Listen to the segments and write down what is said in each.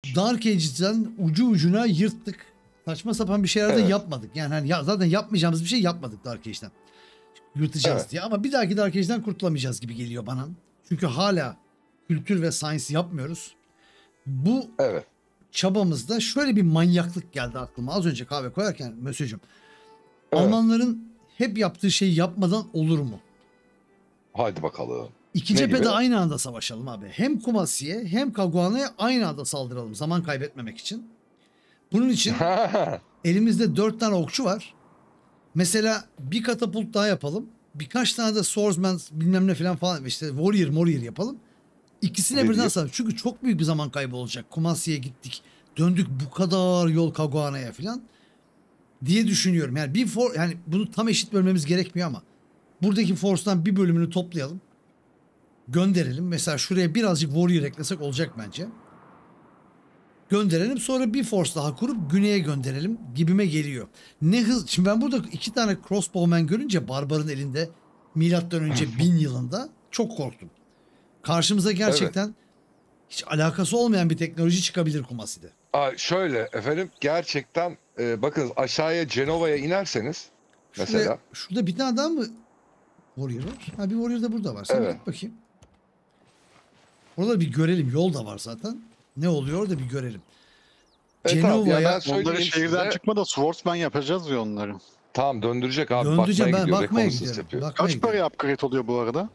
Dark Ages'den ucu ucuna yırttık. Saçma sapan bir şeyler de yapmadık. Yani hani zaten yapmayacağımız bir şey yapmadık Dark Age'den. Yırtacağız diye. Ama bir dahaki Dark Age'den kurtulamayacağız gibi geliyor bana. Çünkü hala kültür ve science yapmıyoruz. Bu çabamızda şöyle bir manyaklık geldi aklıma. Az önce kahve koyarken Mösyö'cüm. Almanların hep yaptığı şeyi yapmadan olur mu? Haydi bakalım. İki cephede aynı anda savaşalım abi. Hem Kumasi'ye hem Kaguana'ya aynı anda saldıralım. Zaman kaybetmemek için. Bunun için elimizde 4 tane okçu var. Mesela bir katapult daha yapalım. Birkaç tane de swordsman bilmem ne falan işte warrior yapalım. İkisine birden savaş. Çünkü çok büyük bir zaman kaybı olacak. Kumasi'ye gittik. Döndük bu kadar yol Kaguana'ya falan diye düşünüyorum. Yani yani bunu tam eşit bölmemiz gerekmiyor ama buradaki force'tan bir bölümünü toplayalım. Gönderelim. Mesela şuraya birazcık warrior eklesek olacak bence. Gönderelim. Sonra bir force daha kurup güneye gönderelim gibime geliyor. Ne hız. Şimdi ben burada 2 tane crossbowman görünce barbarın elinde milattan önce 1000 yılında çok korktum. Karşımıza gerçekten hiç alakası olmayan bir teknoloji çıkabilir Kumasi'de. Şöyle efendim gerçekten bakın aşağıya Cenova'ya inerseniz mesela. Şurada bir tane daha mı warrior var? Ha bir warrior da burada var. Sen git bakayım. Orada bir görelim. Yol da var zaten. Ne oluyor da bir görelim. Cenova'ya... Onları şehirden çıkmadan swordsman yapacağız ya onları. Tamam döndürecek abi. Döndüreceğim ben bakmaya gidiyorum. Kaç para upgrade oluyor bu arada?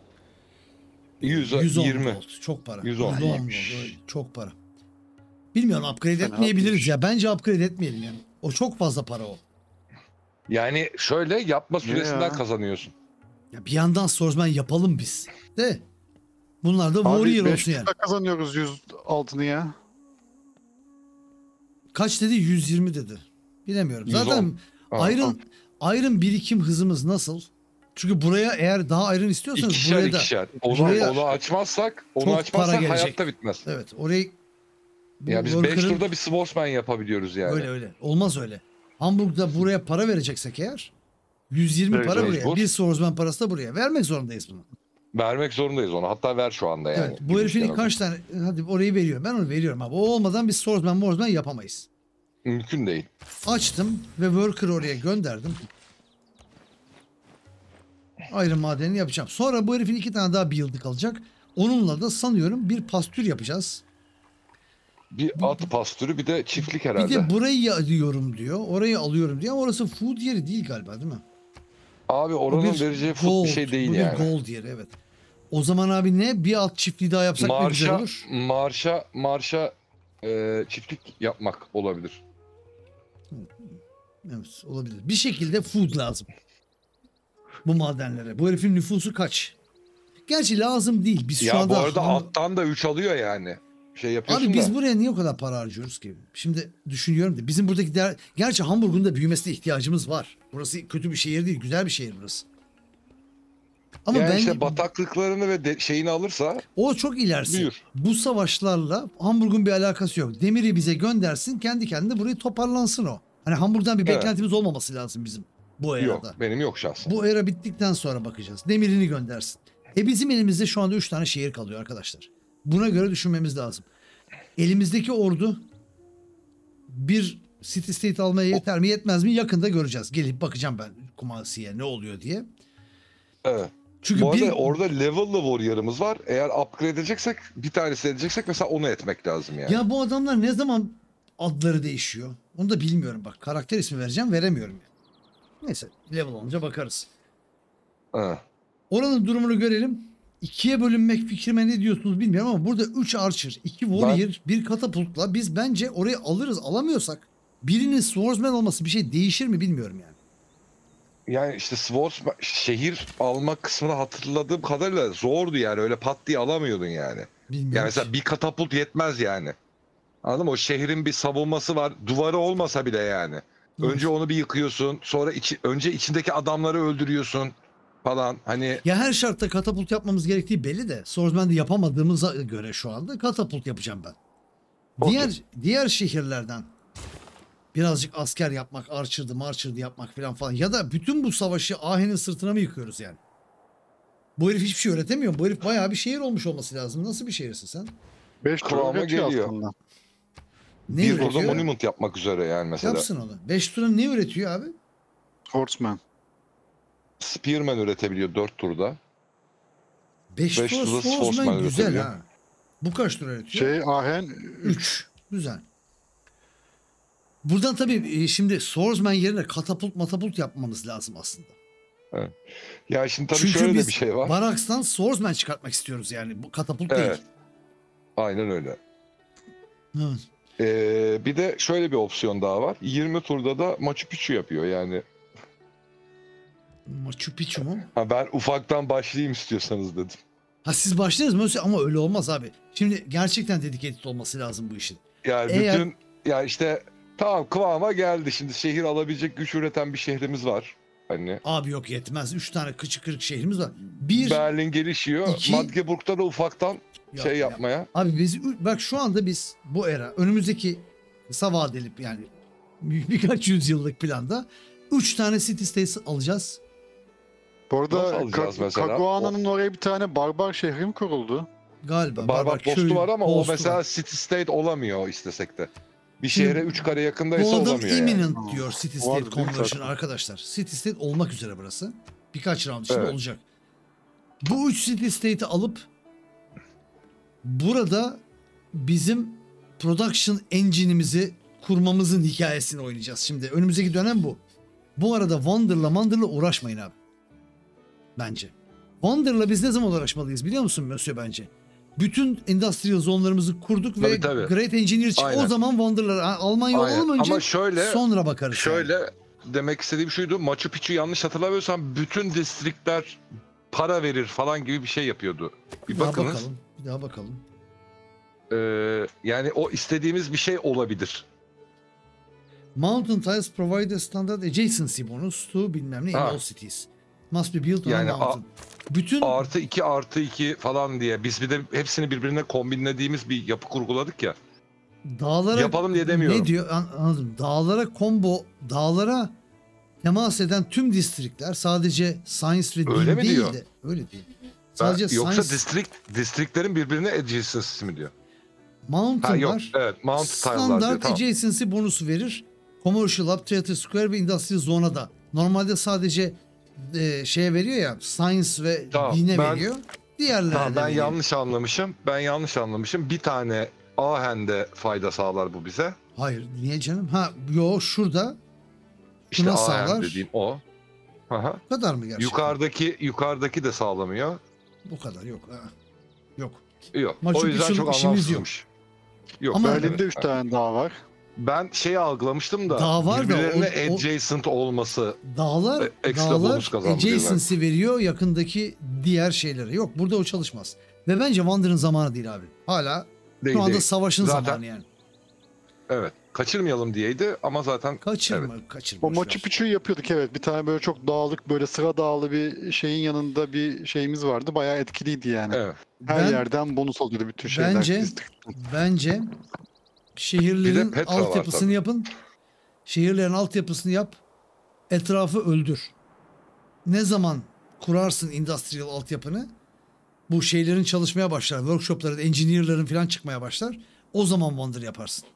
120. Çok para. 110. Çok para. Bilmiyorum upgrade etmeyebiliriz ya. Bence upgrade etmeyelim yani. O çok fazla para o. Yani şöyle yapma süresinden kazanıyorsun. Ya bir yandan swordsman yapalım biz. De. Bunlar da warrior olsun yani. Kazanıyoruz 100 altını ya. Kaç dedi? 120 dedi. Bilemiyorum. Zaten iron birikim hızımız nasıl? Çünkü buraya eğer daha iron istiyorsanız buraya da onu açmazsak hayatta bitmez. Evet. Orayı ya biz 5 turda bir swordsman yapabiliyoruz yani. Öyle. Olmaz öyle. Hamburg'da buraya para vereceksek eğer 120 para buraya. Bir swordsman parası da buraya. Vermek zorundayız bunu. Vermek zorundayız onu. Hatta ver şu anda yani. Evet. Bu herifin kaç tane hadi orayı veriyorum. Ben onu veriyorum abi. O olmadan biz swordsman yapamayız. Mümkün değil. Açtım ve worker oraya gönderdim. Ayrı madenini yapacağım. Sonra bu herifin 2 tane daha build'i kalacak. Onunla da sanıyorum bir pastür yapacağız. Bir at pastürü bir de çiftlik herhalde. Bir de burayı alıyorum diyor. Orayı alıyorum diyor ama orası food yeri değil galiba değil mi? Abi oranın vereceği food bir şey değil yani. Bu bir gold yeri evet. O zaman abi ne? Bir at çiftliği daha yapsak ne güzel olur. Marşa çiftlik yapmak olabilir. Evet olabilir. Bir şekilde food lazım. Bu madenlere. Bu herifin nüfusu kaç? Gerçi lazım değil. Biz şu anda... bu arada attan da 3 alıyor yani. Abi biz buraya niye o kadar para harcıyoruz ki? Şimdi düşünüyorum da bizim buradaki değer... Gerçi Hamburg'un da büyümesine ihtiyacımız var. Burası kötü bir şehir değil. Güzel bir şehir burası. Ama yani işte bataklıklarını ve şeyini alırsa... O çok ilerisi. Bu savaşlarla Hamburg'un bir alakası yok. Demiri bize göndersin. Kendi kendine burayı toparlansın o. Hani Hamburg'dan bir beklentimiz olmaması lazım bizim. Bu erada. Yok benim yok şahsen. Bu era bittikten sonra bakacağız. Demirini göndersin. Bizim elimizde şu anda 3 tane şehir kalıyor arkadaşlar. Buna göre düşünmemiz lazım. Elimizdeki ordu bir city state almaya yeter mi yetmez mi yakında göreceğiz. Gelip bakacağım ben Kumasi'ye ne oluyor diye. Evet. Çünkü bu arada orada level'lı warrior'ımız var. Eğer upgrade edeceksek bir tanesi edeceksek mesela onu etmek lazım yani. Ya bu adamlar ne zaman adları değişiyor? Onu da bilmiyorum bak. Karakter ismi vereceğim veremiyorum yani. Neyse level olunca bakarız. Oranın durumunu görelim. 2'ye bölünmek fikrime ne diyorsunuz bilmiyorum ama burada 3 archer, 2 warrior, bir katapultla biz bence orayı alırız. Alamıyorsak birinin swordsman olması bir şey değişir mi bilmiyorum yani. Yani işte şehir alma kısmını hatırladığım kadarıyla zordu yani. Öyle pat diye alamıyordun yani. Bilmiyorum. Yani mesela bir katapult yetmez yani. Anladın mı? O şehrin bir savunması var. Duvarı olmasa bile yani. Önce onu bir yıkıyorsun. Sonra önce içindeki adamları öldürüyorsun falan. Hani ya her şartta katapult yapmamız gerektiği belli de Swordsman'de yapamadığımıza göre şu anda katapult yapacağım ben. Diğer şehirlerden birazcık asker yapmak, archer'dı yapmak falan ya da bütün bu savaşı Ahen'in sırtına mı yıkıyoruz yani? Bu herif hiçbir şey öğretemiyor. Bu herif bayağı bir şehir olmuş olması lazım. Nasıl bir şehirsin sen? 5 kıvama geliyor. Aslında. Ne Bir üretiyor? turda monument yapmak üzere yani mesela. Yapsın onu. 5 turda ne üretiyor abi? Swordsman. Spearman üretebiliyor 4 turda. 5 Beş turda turda Swordsman Swordsman güzel üretebiliyor. ha. Bu kaç tur üretiyor? Ahen 3. Güzel. Buradan tabii şimdi Swordsman yerine katapult yapmamız lazım aslında. Ya şimdi tabii Çünkü şöyle de biz bir şey var. Baraks'tan Swordsman çıkartmak istiyoruz yani. Bu katapult Evet. değil. Aynen öyle. Evet. Bir de şöyle bir opsiyon daha var. 20 turda da Machu Picchu yapıyor yani. Machu Picchu mu? Ha, ben ufaktan başlayayım istiyorsanız dedim. Ha siz başlarız mı? Ama öyle olmaz abi. Şimdi gerçekten dedicated olması lazım bu işin. Yani Eğer- bütün ya işte tamam kıvama geldi. Şimdi şehir alabilecek güç üreten bir şehrimiz var. Hani Abi yok yetmez. 3 tane kıçı kırık şehrimiz var. Bir Berlin gelişiyor. iki- Magdeburg'da da ufaktan Ya- ya- yapmaya. Abi bak şu anda biz bu era önümüzdeki kısa vadeli yani birkaç yüzyıllık planda 3 tane city states alacağız. Bu Nasıl arada alacağız mesela? Caguana'nın oraya bir tane barbar şehri mi kuruldu? Galiba. Barbar köy, postu var ama o postu mesela var. city state olamıyor istesek de. Bir Şimdi şehre 3 kare Bu yakındaysa adam olamıyor yani. imminent diyor city state Vardı değil mi conversion zaten? arkadaşlar. City state olmak üzere burası. Birkaç round içinde Evet. olacak. Bu 3 city state'i alıp burada bizim production engine'imizi kurmamızın hikayesini oynayacağız. Şimdi önümüzdeki dönem bu. Bu arada Wonder'la uğraşmayın abi. Bence. Wonder'la biz ne zaman uğraşmalıyız biliyor musun Mösyö bence? Bütün industrial zone'larımızı kurduk ve Tabii. Great Engineer çık. Aynen. O zaman Wonder'lara Almanya Aynen. olalım önce Ama sonra bakarız. şöyle demek istediğim şuydu. Machu Picchu yanlış hatırlamıyorsam bütün distrikler para verir falan gibi bir şey yapıyordu. Bir Bir daha bakınız. bakalım. Bir daha bakalım. Yani o istediğimiz bir şey olabilir. Mountain tiles provide a standard adjacency bonus to bilmem ne in Ha. all cities. Must be built on Yani a mountain. Bütün Artı 2 artı 2 falan diye biz bir de hepsini birbirine kombinlediğimiz bir yapı kurguladık ya. dağlara Yapalım diye demiyorum. Ne diyor? Anladım. Dağlara temas eden tüm distrikler sadece science ve Öyle din mi değil diyor? de öyle değil. Sadece Yoksa science distriklerin birbirine adjacency mi diyor? mountain Ha yok var. evet mountain tile'lar diyor Standart tamam. adjacency bonusu verir. Commercial Hub, Theater Square ve Industrial Zone'a da. Normalde sadece şeye veriyor ya science ve Tamam, dine ben- veriyor. Diğerlerine Tamam, ben veriyor. yanlış anlamışım. Bir tane Ahen'de fayda sağlar bu bize. Hayır niye canım? Ha yo şurada İşte Buna Ahen sağlar. dediğim o. Aha. bu kadar mı gerçekten? Yukarıdaki de sağlamıyor. Bu kadar yok. Ha. Yok. Yok. Machu o yüzden Picchu'luk çok işimiz anlamsızmış. Yok. Ama- Berlin'de 3 tane daha var. Ben şeyi algılamıştım da Dağ var da birbirlerine o- adjacent olması Dağlar ekstra bonus kazandırıyorlar. adjacency veriyor yakındaki diğer şeylere. Yok burada o çalışmaz. Ve bence Wander'ın zamanı değil abi. Hala değil, şu anda değil. savaşın Zaten- zamanı yani. Evet. Kaçırmayalım diyeydi ama zaten Kaçırma. O boş Machu ver. Picchu'yu yapıyorduk evet. Bir tane böyle çok dağlık böyle sıra dağlı bir şeyin yanında bir şeyimiz vardı. Bayağı etkiliydi yani. evet. Her Ben- yerden bonus oluyordu bütün şeyler. Bence Bence şehirlerin Bir de Petra var altyapısını tabii. yapın. Şehirlerin altyapısını yap. Etrafı öldür. Ne zaman kurarsın industrial altyapını? Bu şeylerin çalışmaya başlar. Workshopların, engineer'ların falan çıkmaya başlar. O zaman Wonder yaparsın.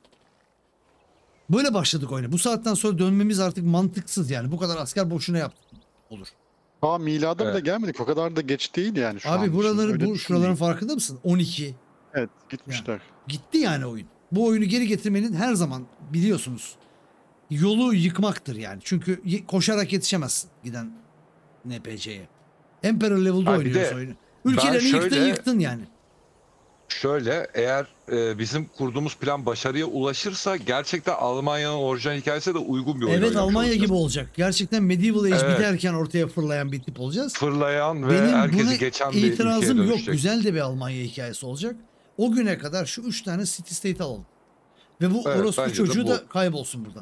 Böyle başladık oyuna. Bu saatten sonra dönmemiz artık mantıksız yani. Bu kadar asker boşuna yaptık. Olur. Ha milada bile Evet. gelmedik. O kadar da geç değil yani şu an Abi için. buraları Öyle bu şuraların düşünmeyin. farkında mısın? 12. Evet gitmişler. Gitti yani oyun. Bu oyunu geri getirmenin her zaman biliyorsunuz yolu yıkmaktır yani. Çünkü koşarak yetişemezsin giden NPC'ye. Emperor level'da Ha, bir oynuyoruz de oyunu. Ülkelerini şöyle- yıktın yani. Şöyle eğer bizim kurduğumuz plan başarıya ulaşırsa gerçekten Almanya'nın orijinal hikayesine de uygun bir oyun Evet oynamış Almanya olacağız. gibi olacak. Gerçekten Medieval Age Evet. biterken ortaya fırlayan bir tip olacağız. Fırlayan ve Benim buna herkesi geçen bir ülkeye itirazım yok. dönüşecek. Güzel de bir Almanya hikayesi olacak. O güne kadar şu 3 tane city state alalım. Ve bu Evet, orospu bence de çocuğu bu. da kaybolsun buradan.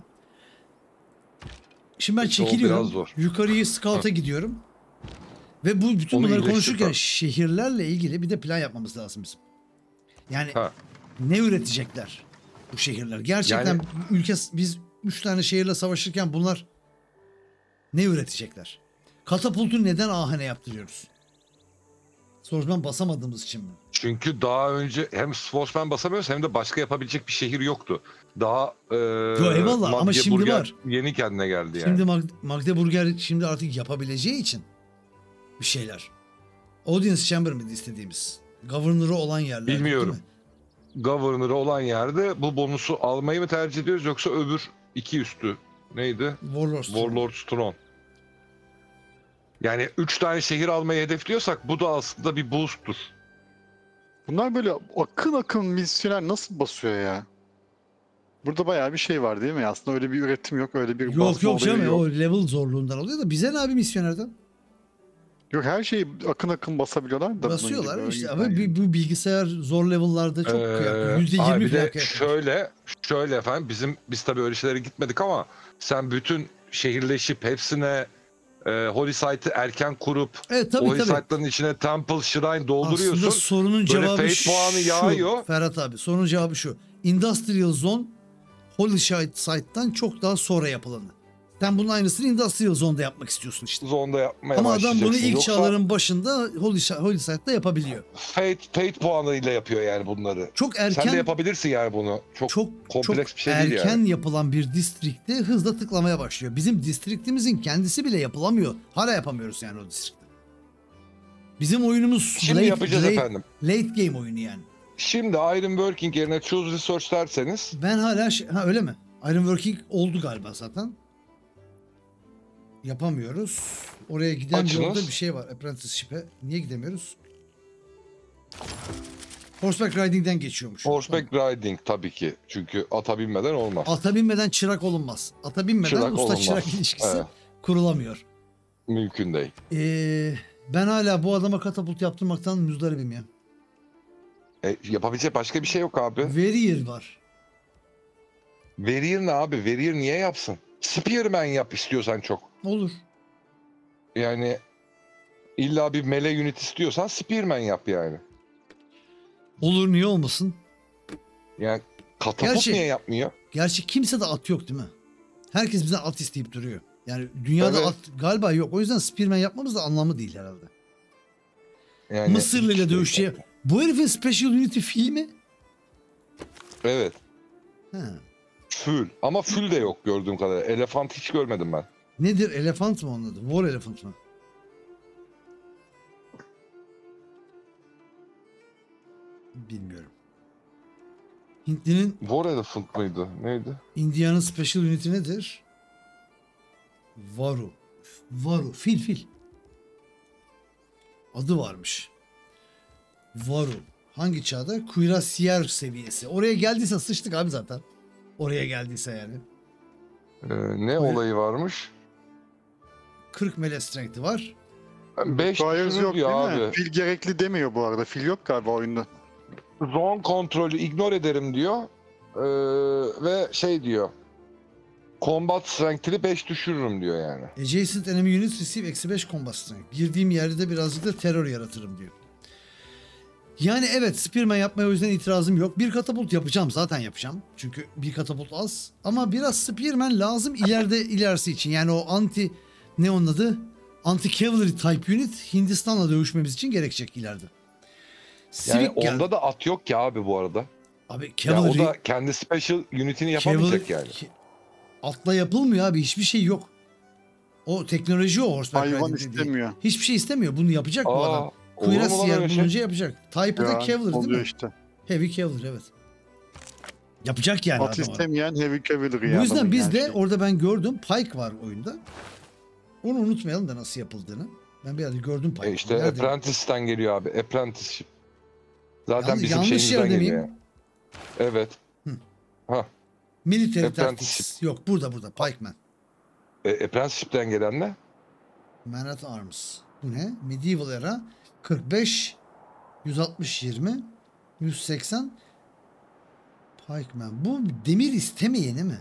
Şimdi ben İşte o çekiliyorum. biraz zor. Yukarıyı scout'a gidiyorum. Ve bu bütün Onu bunları iyileştir konuşurken tabii. şehirlerle ilgili bir de plan yapmamız lazım bizim. Yani Ha. ne üretecekler bu şehirler? Gerçekten Yani- biz 3 tane şehirle savaşırken bunlar ne üretecekler? Katapultu neden Ahen'e yaptırıyoruz? Swordsman basamadığımız için mi? Çünkü daha önce hem sportsman basamıyoruz hem de başka yapabilecek bir şehir yoktu. Daha Yo, eyvallah ama şimdi Magdeburger var. yeni kendine geldi yani. Şimdi Magdeburger şimdi artık yapabileceği için bir şeyler. Audience Chamber mıydı istediğimiz? Governor'ı olan yerler. Bilmiyorum. Governor'ı olan yerde bu bonusu almayı mı tercih ediyoruz yoksa öbür iki üstü neydi? Warlord's Throne. Yani 3 tane şehir almayı hedefliyorsak bu da aslında bir boost'tur. Bunlar böyle akın akın misyoner nasıl basıyor ya? Burada bayağı bir şey var değil mi? Aslında öyle bir üretim yok, öyle bir Yok basma yok olayı canım, yok. o level zorluğundan oluyor da bize ne abi misyonerden? Yok, her şeyi akın akın basabiliyorlar da. bunun Basıyorlar gibi. işte Yani ama bu bilgisayar zor level'larda çok %20 abi bir falan de kıyak. şöyle efendim biz tabii öyle şeylere gitmedik ama sen bütün şehirleşip hepsine Holy Site'ı erken kurup Evet o Holy tabii. Site'ların içine Temple Shrine dolduruyorsun. Aslında sorunun Böyle cevabı fate şu. puanı yağıyor. Ferhat abi, sorunun cevabı şu. Industrial Zone Holy Site'dan çok daha sonra yapılanı. Sen bunun aynısını Industrial Zone'da yapmak istiyorsun işte. Zonda yapmaya Ama adam bunu başlayacaksın. ilk Yoksa çağların başında Holy Site'da yapabiliyor. fate puanıyla yapıyor yani bunları. Çok Sen de erken yapabilirsin yani bunu. Çok kompleks bir şey değil erken yani. yapılan bir distrikte hızla tıklamaya başlıyor. Bizim distriktimizin kendisi bile yapılamıyor. Hala yapamıyoruz yani o distrikte. Bizim oyunumuz Şimdi yapacağız efendim. late game oyunu yani. Şimdi Iron Working yerine Choose Research derseniz Ben hala öyle mi? Iron Working oldu galiba zaten. Yapamıyoruz. Oraya giden Açınız. yolda bir şey var. Apprenticeship'e. Niye gidemiyoruz? Horseback Riding'den geçiyormuş. Horseback Riding tabii ki. Çünkü ata binmeden olmaz. Ata binmeden çırak olunmaz. Ata binmeden Çırak usta olunmaz. çırak ilişkisi Evet. kurulamıyor. Mümkün değil. Ben hala bu adama katapult yaptırmaktan müzdaribim ya. Yapabilecek başka bir şey yok abi. Warrior var. Warrior ne abi? Warrior niye yapsın? Spearman yap istiyorsan çok. Olur. Yani illa bir melee unit istiyorsan Spearman yap yani. Olur, niye olmasın? Yani katapult Gerçi- niye yapmıyor? Gerçi kimse de at yok değil mi? Herkes bizden at isteyip duruyor. Yani dünyada Evet. at galiba yok. O yüzden Spearman yapmamız da anlamı değil herhalde. Yani Mısırlı ile hiç dövüşçüye. değil. Bu herifin Special Unity filmi? Evet. Ha. Full. Ama full de yok gördüğüm kadarıyla. Elefant hiç görmedim ben. Nedir? Elefant mı onun adı? War Elephant mı? Bilmiyorum. Hintlinin War Elephant mıydı? Neydi? India'nın Special Unity nedir? Varu. Varu. Fil. Adı varmış. Varu. Hangi çağda? Cuirassier seviyesi. Oraya geldiyse sıçtık abi zaten. Oraya geldiyse yani. Ne Buyur. olayı varmış? 40 melee strength'i var. 5 Fires yok değil diyor mi? abi. Fil gerekli demiyor bu arada. Fil yok galiba oyunda. Zone kontrolü ignore ederim diyor. Ve şey diyor. Combat strength'ini 5 düşürürüm diyor yani. Adjacent enemy units receive -5 combat strength. Girdiğim yerde de birazcık da terör yaratırım diyor. Yani evet, Spearman yapmaya o yüzden itirazım yok. Bir katapult yapacağım, zaten yapacağım. Çünkü bir katapult az. Ama biraz Spearman lazım ilerisi için. Yani o ne onun adı? Anti-cavalry type unit Hindistan'la dövüşmemiz için gerekecek ileride. Yani Civic onda da at yok ki abi bu arada. Abi Ya o cavalry, da kendi special unit'ini yapamayacak yani. Atla yapılmıyor abi, hiçbir şey yok. O teknoloji o horseback Hayvan riding dediği. istemiyor. Hiçbir şey istemiyor. Bunu yapacak bu adam. Olur mu lan Cuirassier öyle şey? bulunca yapacak. Type'ı da Ya, cavalry değil oluyor mi? işte. Heavy cavalry, evet. Yapacak yani At adam. istemeyen heavy cavalry Bu yani. yüzden adamın biz yani de şey. orada ben gördüm, Pike var oyunda. Onu unutmayalım da nasıl yapıldığını. Ben bir yerde gördüm Pike'ı. İşte Nerede? Apprentice'den geliyor abi. Apprenticeship. Zaten Yanlış- bizim yanlış şeyimizden yerde geliyor. miyim? Yani. Evet. Military Apprenticeship. Tactics. Yok, burada Pikeman. Apprenticeship'ten gelen ne? Man at Arms. Bu ne? Medieval era 45 160 20 180 Pikeman. Bu demir istemeyeni mi?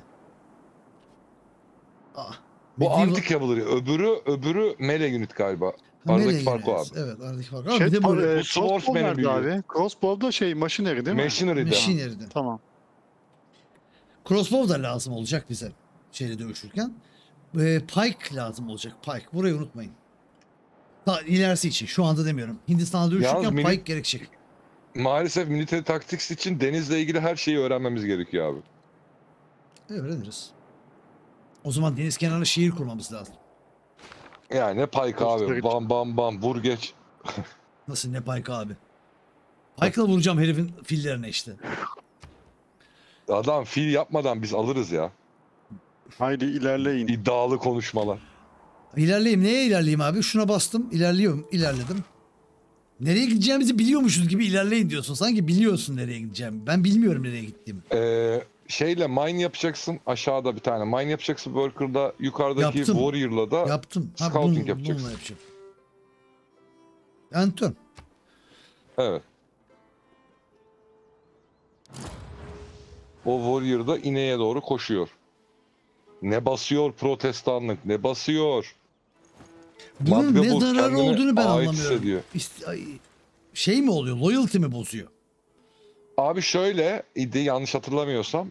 Bu anti-cavalry. Öbürü melee unit galiba. Aradaki fark o abi. Evet, aradaki fark. Şey, bir de bu bu crossbow swordsman'in nerede büyüğü. abi? Crossbow da machinery değil mi? Machinery'de. machinery'de. Tamam. Crossbow da lazım olacak bize şeyle dövüşürken. Pike lazım olacak. Pike. Burayı unutmayın. Daha ilerisi için. Şu anda demiyorum. Hindistan'da dövüşürken Yalnız Pike gerekecek. Maalesef Military Tactics için denizle ilgili her şeyi öğrenmemiz gerekiyor abi. Öğreniriz. O zaman deniz kenarına şehir kurmamız lazım. Yani ne payka abi. Dostlar Bam bam bam vur geç. Nasıl ne payka abi? Paykla vuracağım herifin fillerine işte. Adam fil yapmadan biz alırız ya. Haydi ilerleyin. İddialı konuşmalar. İlerleyeyim. Neye ilerleyeyim abi? Şuna bastım. İlerliyorum. İlerledim. Nereye gideceğimizi biliyormuşuz gibi ilerleyin diyorsun. Sanki biliyorsun nereye gideceğimi. Ben bilmiyorum nereye gittiğimi. Şeyle mine yapacaksın. Aşağıda bir tane mine yapacaksın worker'da. Yukarıdaki Yaptım. warrior'la da Yaptım. scouting yapacaksın. Bununla yapacağım. Anton. Evet. O warrior da ineğe doğru koşuyor. Ne basıyor protestanlık, ne basıyor. Bunun ne Magdeburg zararı kendini olduğunu ben ait anlamıyorum. hissediyor. Şey mi oluyor? Loyalty mi bozuyor? Abi şöyle idi yanlış hatırlamıyorsam.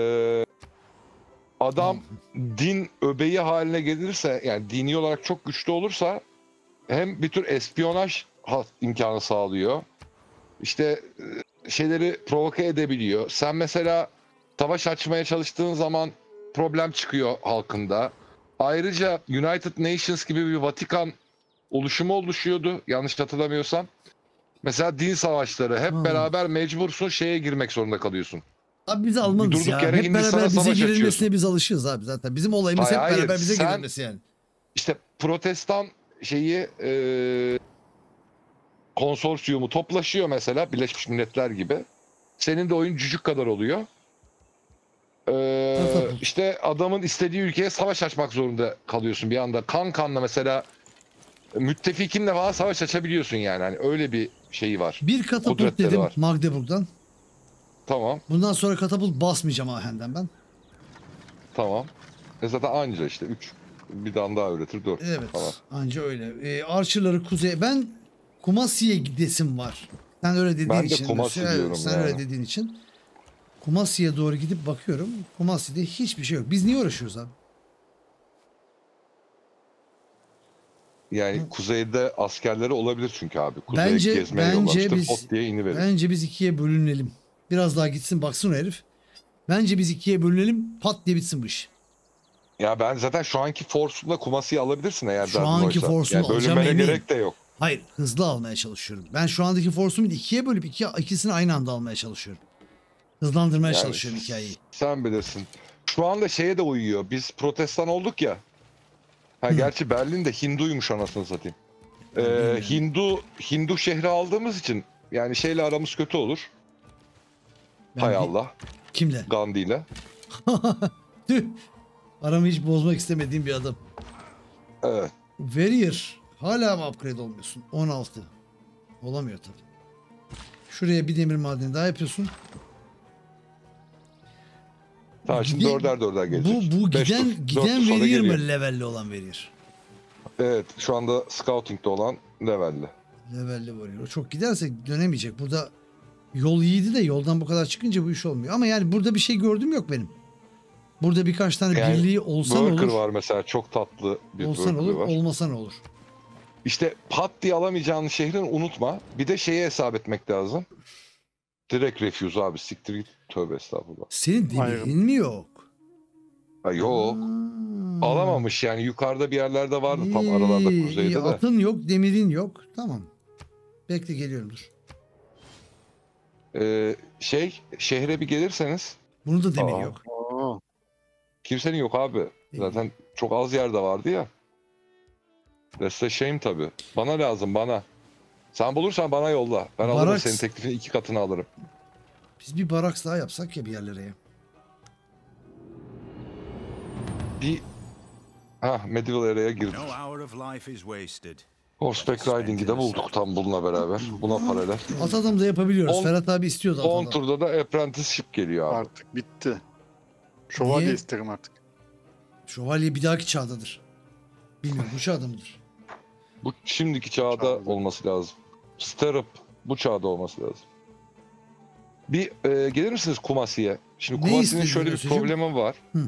Adam din öbeği haline gelirse yani dini olarak çok güçlü olursa hem bir tür espiyonaj imkanı sağlıyor. İşte şeyleri provoke edebiliyor. Sen mesela savaş açmaya çalıştığın zaman problem çıkıyor halkında. Ayrıca United Nations gibi bir Vatikan oluşumu oluşuyordu yanlış hatırlamıyorsam. Mesela din savaşları hep beraber mecbursun şeye girmek zorunda kalıyorsun. Abi bizi almanız Durduk ya. yere Hep Hindistan'a beraber bize savaş girilmesine açıyorsun. biz alışığız abi zaten. Bizim olayımız hep Hayır, beraber bize sen- girilmesi yani. İşte protestan şeyi konsorsiyumu toplaşıyor mesela Birleşmiş Milletler gibi. Senin de oyun cücük kadar oluyor. İşte adamın istediği ülkeye savaş açmak zorunda kalıyorsun bir anda. Kanla mesela müttefikinle falan savaş açabiliyorsun yani. Hani öyle bir şeyi var. Bir katapult Kudretleri dedim var. Magdeburg'dan. Tamam, Bundan sonra katapult basmayacağım Ahen'den ben. tamam. Zaten anca işte 3. Bir tane daha üretir 4 Evet. falan. Anca öyle. Archer'ları kuzeye... Ben Kumasi'ye gidesim var. Sen öyle dediğin Ben de için. Kumasi diyorum sen yani. öyle dediğin için. Kumasi'ye doğru gidip bakıyorum. Kumasi'de hiçbir şey yok. Biz niye uğraşıyoruz abi? Yani kuzeyde askerleri olabilir çünkü abi. Kuzeye Bence- gezmeye bence yollamıştır. biz- Hot diye iniverir. Bence biz ikiye bölünelim. Biraz daha gitsin baksın o herif. Bence biz ikiye bölünelim. Pat diye bitsin bu iş. Ya ben zaten şu anki force'unla Kumasi'yi alabilirsin eğer Şu derdin anki oysa. force'unu Yani alacağım bölünmene eminim. gerek de yok. Hayır, hızlı almaya çalışıyorum. Ben şu andaki force'umu ikiye bölüp ikisini aynı anda almaya çalışıyorum. Hızlandırmaya Yani çalışıyorum hikayeyi. Sen bilirsin. Şu anda şeye de uyuyor. Biz protestan olduk ya. Ha, gerçi Berlin de Hinduymuş anasını satayım. bilmiyorum. Hindu şehri aldığımız için yani şeyle aramız kötü olur. Ben Hay bir- Allah. Kimle? Gandhi ile. Tüh. Aramı hiç bozmak istemediğim bir adam. Evet. Warrior. Hala mı upgrade olmuyorsun? 16. Olamıyor tabii. Şuraya bir demir madeni daha yapıyorsun. Tamam şimdi Bir- dörder gelecek. Bu Beş giden tur. Dört giden tur sonra Warrior geliyor. mı levelli olan Warrior? Evet şu anda scouting'de olan levelli. Levelli Warrior. O çok giderse dönemeyecek. Burada yol iyiydi de yoldan bu kadar çıkınca bu iş olmuyor. Ama yani burada bir şey gördüm yok benim. Burada birkaç tane Yani birliği olsan Worker olur. var mesela çok tatlı bir Olsan worker olur, var. olmasa ne olur? İşte pat diye alamayacağın şehrin unutma. Bir de şeyi hesap etmek lazım. Direkt refuse abi siktir git. Tövbe estağfurullah. Senin demirin mi yok? Ha, yok. Hmm. Alamamış yani yukarıda bir yerlerde vardı tam aralarda İyi, kuzeyde iyi. de. Atın yok, demirin yok. Tamam. Bekle geliyorum dur. Şehre bir gelirseniz Bunu da demir Aa. yok. Oo. kimsenin yok abi. Zaten çok az yerde vardı ya. That's a shame tabii. Bana lazım bana. Sen bulursan bana yolla. Ben alırım Baraks. senin teklifini 2 katını alırım. Biz bir baraks daha yapsak ya bir yerlere ya. Bir medieval era'ya girdik. No hour of life is wasted. Horseback riding'i de bulduk tam bununla beraber. Buna paralel. At adam da yapabiliyoruz. On- Ferhat abi istiyordu at 10 adam. turda da apprenticeship geliyor abi. Artık bitti. Şövalye Niye? isterim artık. Şövalye bir dahaki çağdadır. Bilmiyorum bu çağda mıdır? Bu şimdiki çağda Çağda. olması lazım. Stirrup bu çağda olması lazım. Bir gelir misiniz Kumasi'ye? Şimdi Ne Kumasi'nin istedin şöyle bir Özgürcüğüm? problemi var. Hı.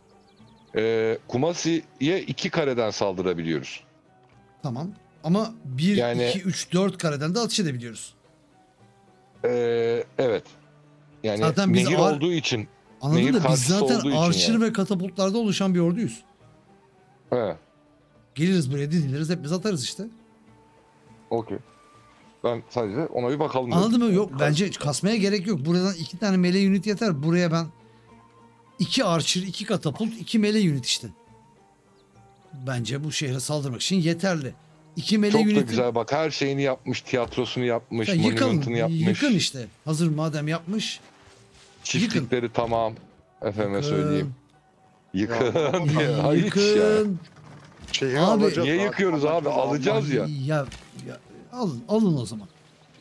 Kumasi'ye 2 kareden saldırabiliyoruz. Tamam. Ama 1, Yani- 2, 3, 4 kareden de atış edebiliyoruz. Evet. Yani Zaten biz nehir ar- olduğu için. Anladın Nehir da biz karşısı zaten olduğu için archer yani. ve katapultlarda oluşan bir orduyuz. Evet. Geliriz buraya diziliriz hep biz atarız işte. Okey. Ben sadece ona bir bakalım dedim. Anladın mı? Yok bence kasmaya gerek yok. Buradan 2 tane melee unit yeter. Buraya ben 2 archer, 2 katapult, 2 melee unit işte. Bence bu şehre saldırmak için yeterli. 2 melee Çok da unit'i güzel bak, her şeyini yapmış, tiyatrosunu yapmış, ya yıkalım. monumentını yapmış. Yıkın işte. Hazır madem yapmış. Çiftlikleri tamam. Efendime Yıkın. söyleyeyim. Yıkın. Ya, Ya, hiç ya. Yıkın. Şehri Abi, alacağız. Niye yıkıyoruz abi? Alacağız ya. Ya alın o zaman.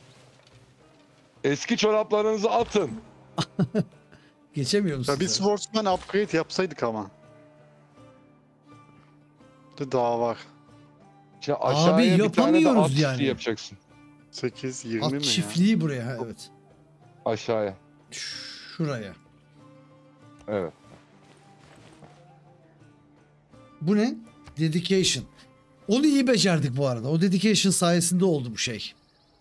Eski çoraplarınızı atın. Geçemiyor musun? Ya bir Swordsman upgrade yapsaydık ama. De daha var. Şimdi aşağıya bir tane de yapamıyoruz at yani. çiftliği yapacaksın. 8, 20 At mi ya? çiftliği buraya ha, evet. Aşağıya. Şuraya. Evet. Bu ne? Dedication. Onu iyi becerdik bu arada. O dedication sayesinde oldu bu şey.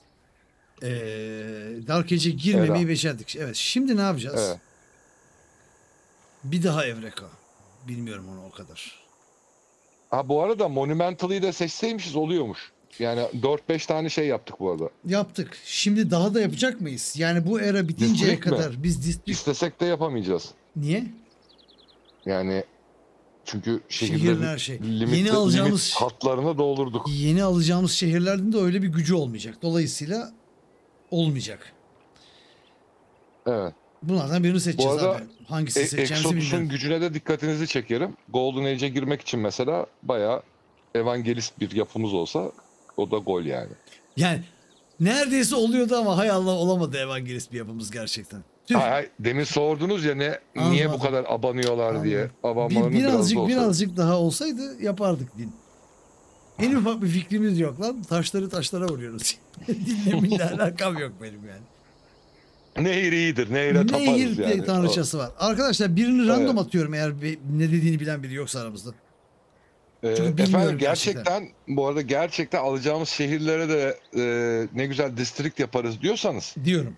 Dark Age'e girmemeyi Era. becerdik. Evet. Şimdi ne yapacağız? Evet. Bir daha Evreka. Bilmiyorum onu o kadar. Ha bu arada Monumental'ı da seçseymişiz oluyormuş. Yani 4-5 tane şey yaptık bu arada. Yaptık. Şimdi daha da yapacak mıyız? Yani bu era bitinceye District mi? kadar biz district... İstesek de yapamayacağız. Niye? Yani çünkü Şehirler şehirlerin şey. limit, Yeni alacağımız- limit hatlarını doldurduk. Yeni alacağımız şehirlerden de öyle bir gücü olmayacak. Dolayısıyla olmayacak. Evet. Bunlardan birini seçeceğiz arada abi. Hangisini seçeceğimizi Exodus'un bilmiyorum. gücüne de dikkatinizi çekerim. Golden Age'e girmek için mesela bayağı evangelist bir yapımız olsa o da gol yani. Yani neredeyse oluyordu ama hay Allah olamadı evangelist bir yapımız gerçekten. Tüh. Hay, demin sordunuz ya niye bu Anladım. kadar abanıyorlar diye. Anladım. Abanmalarının biraz da olsa. Birazcık daha olsaydı yapardık din. En ufak bir fikrimiz yok lan. Taşları taşlara vuruyoruz. Dinle minle alakam yok benim yani. Nehir iyidir. Nehire taparız Nehir diye yani. tanrıçası var. Arkadaşlar birini random Evet. atıyorum eğer ne dediğini bilen biri yoksa aramızda. Çünkü bilmiyorum Efendim gerçekten. gerçekten bu arada gerçekten alacağımız şehirlere de ne güzel district yaparız diyorsanız Diyorum.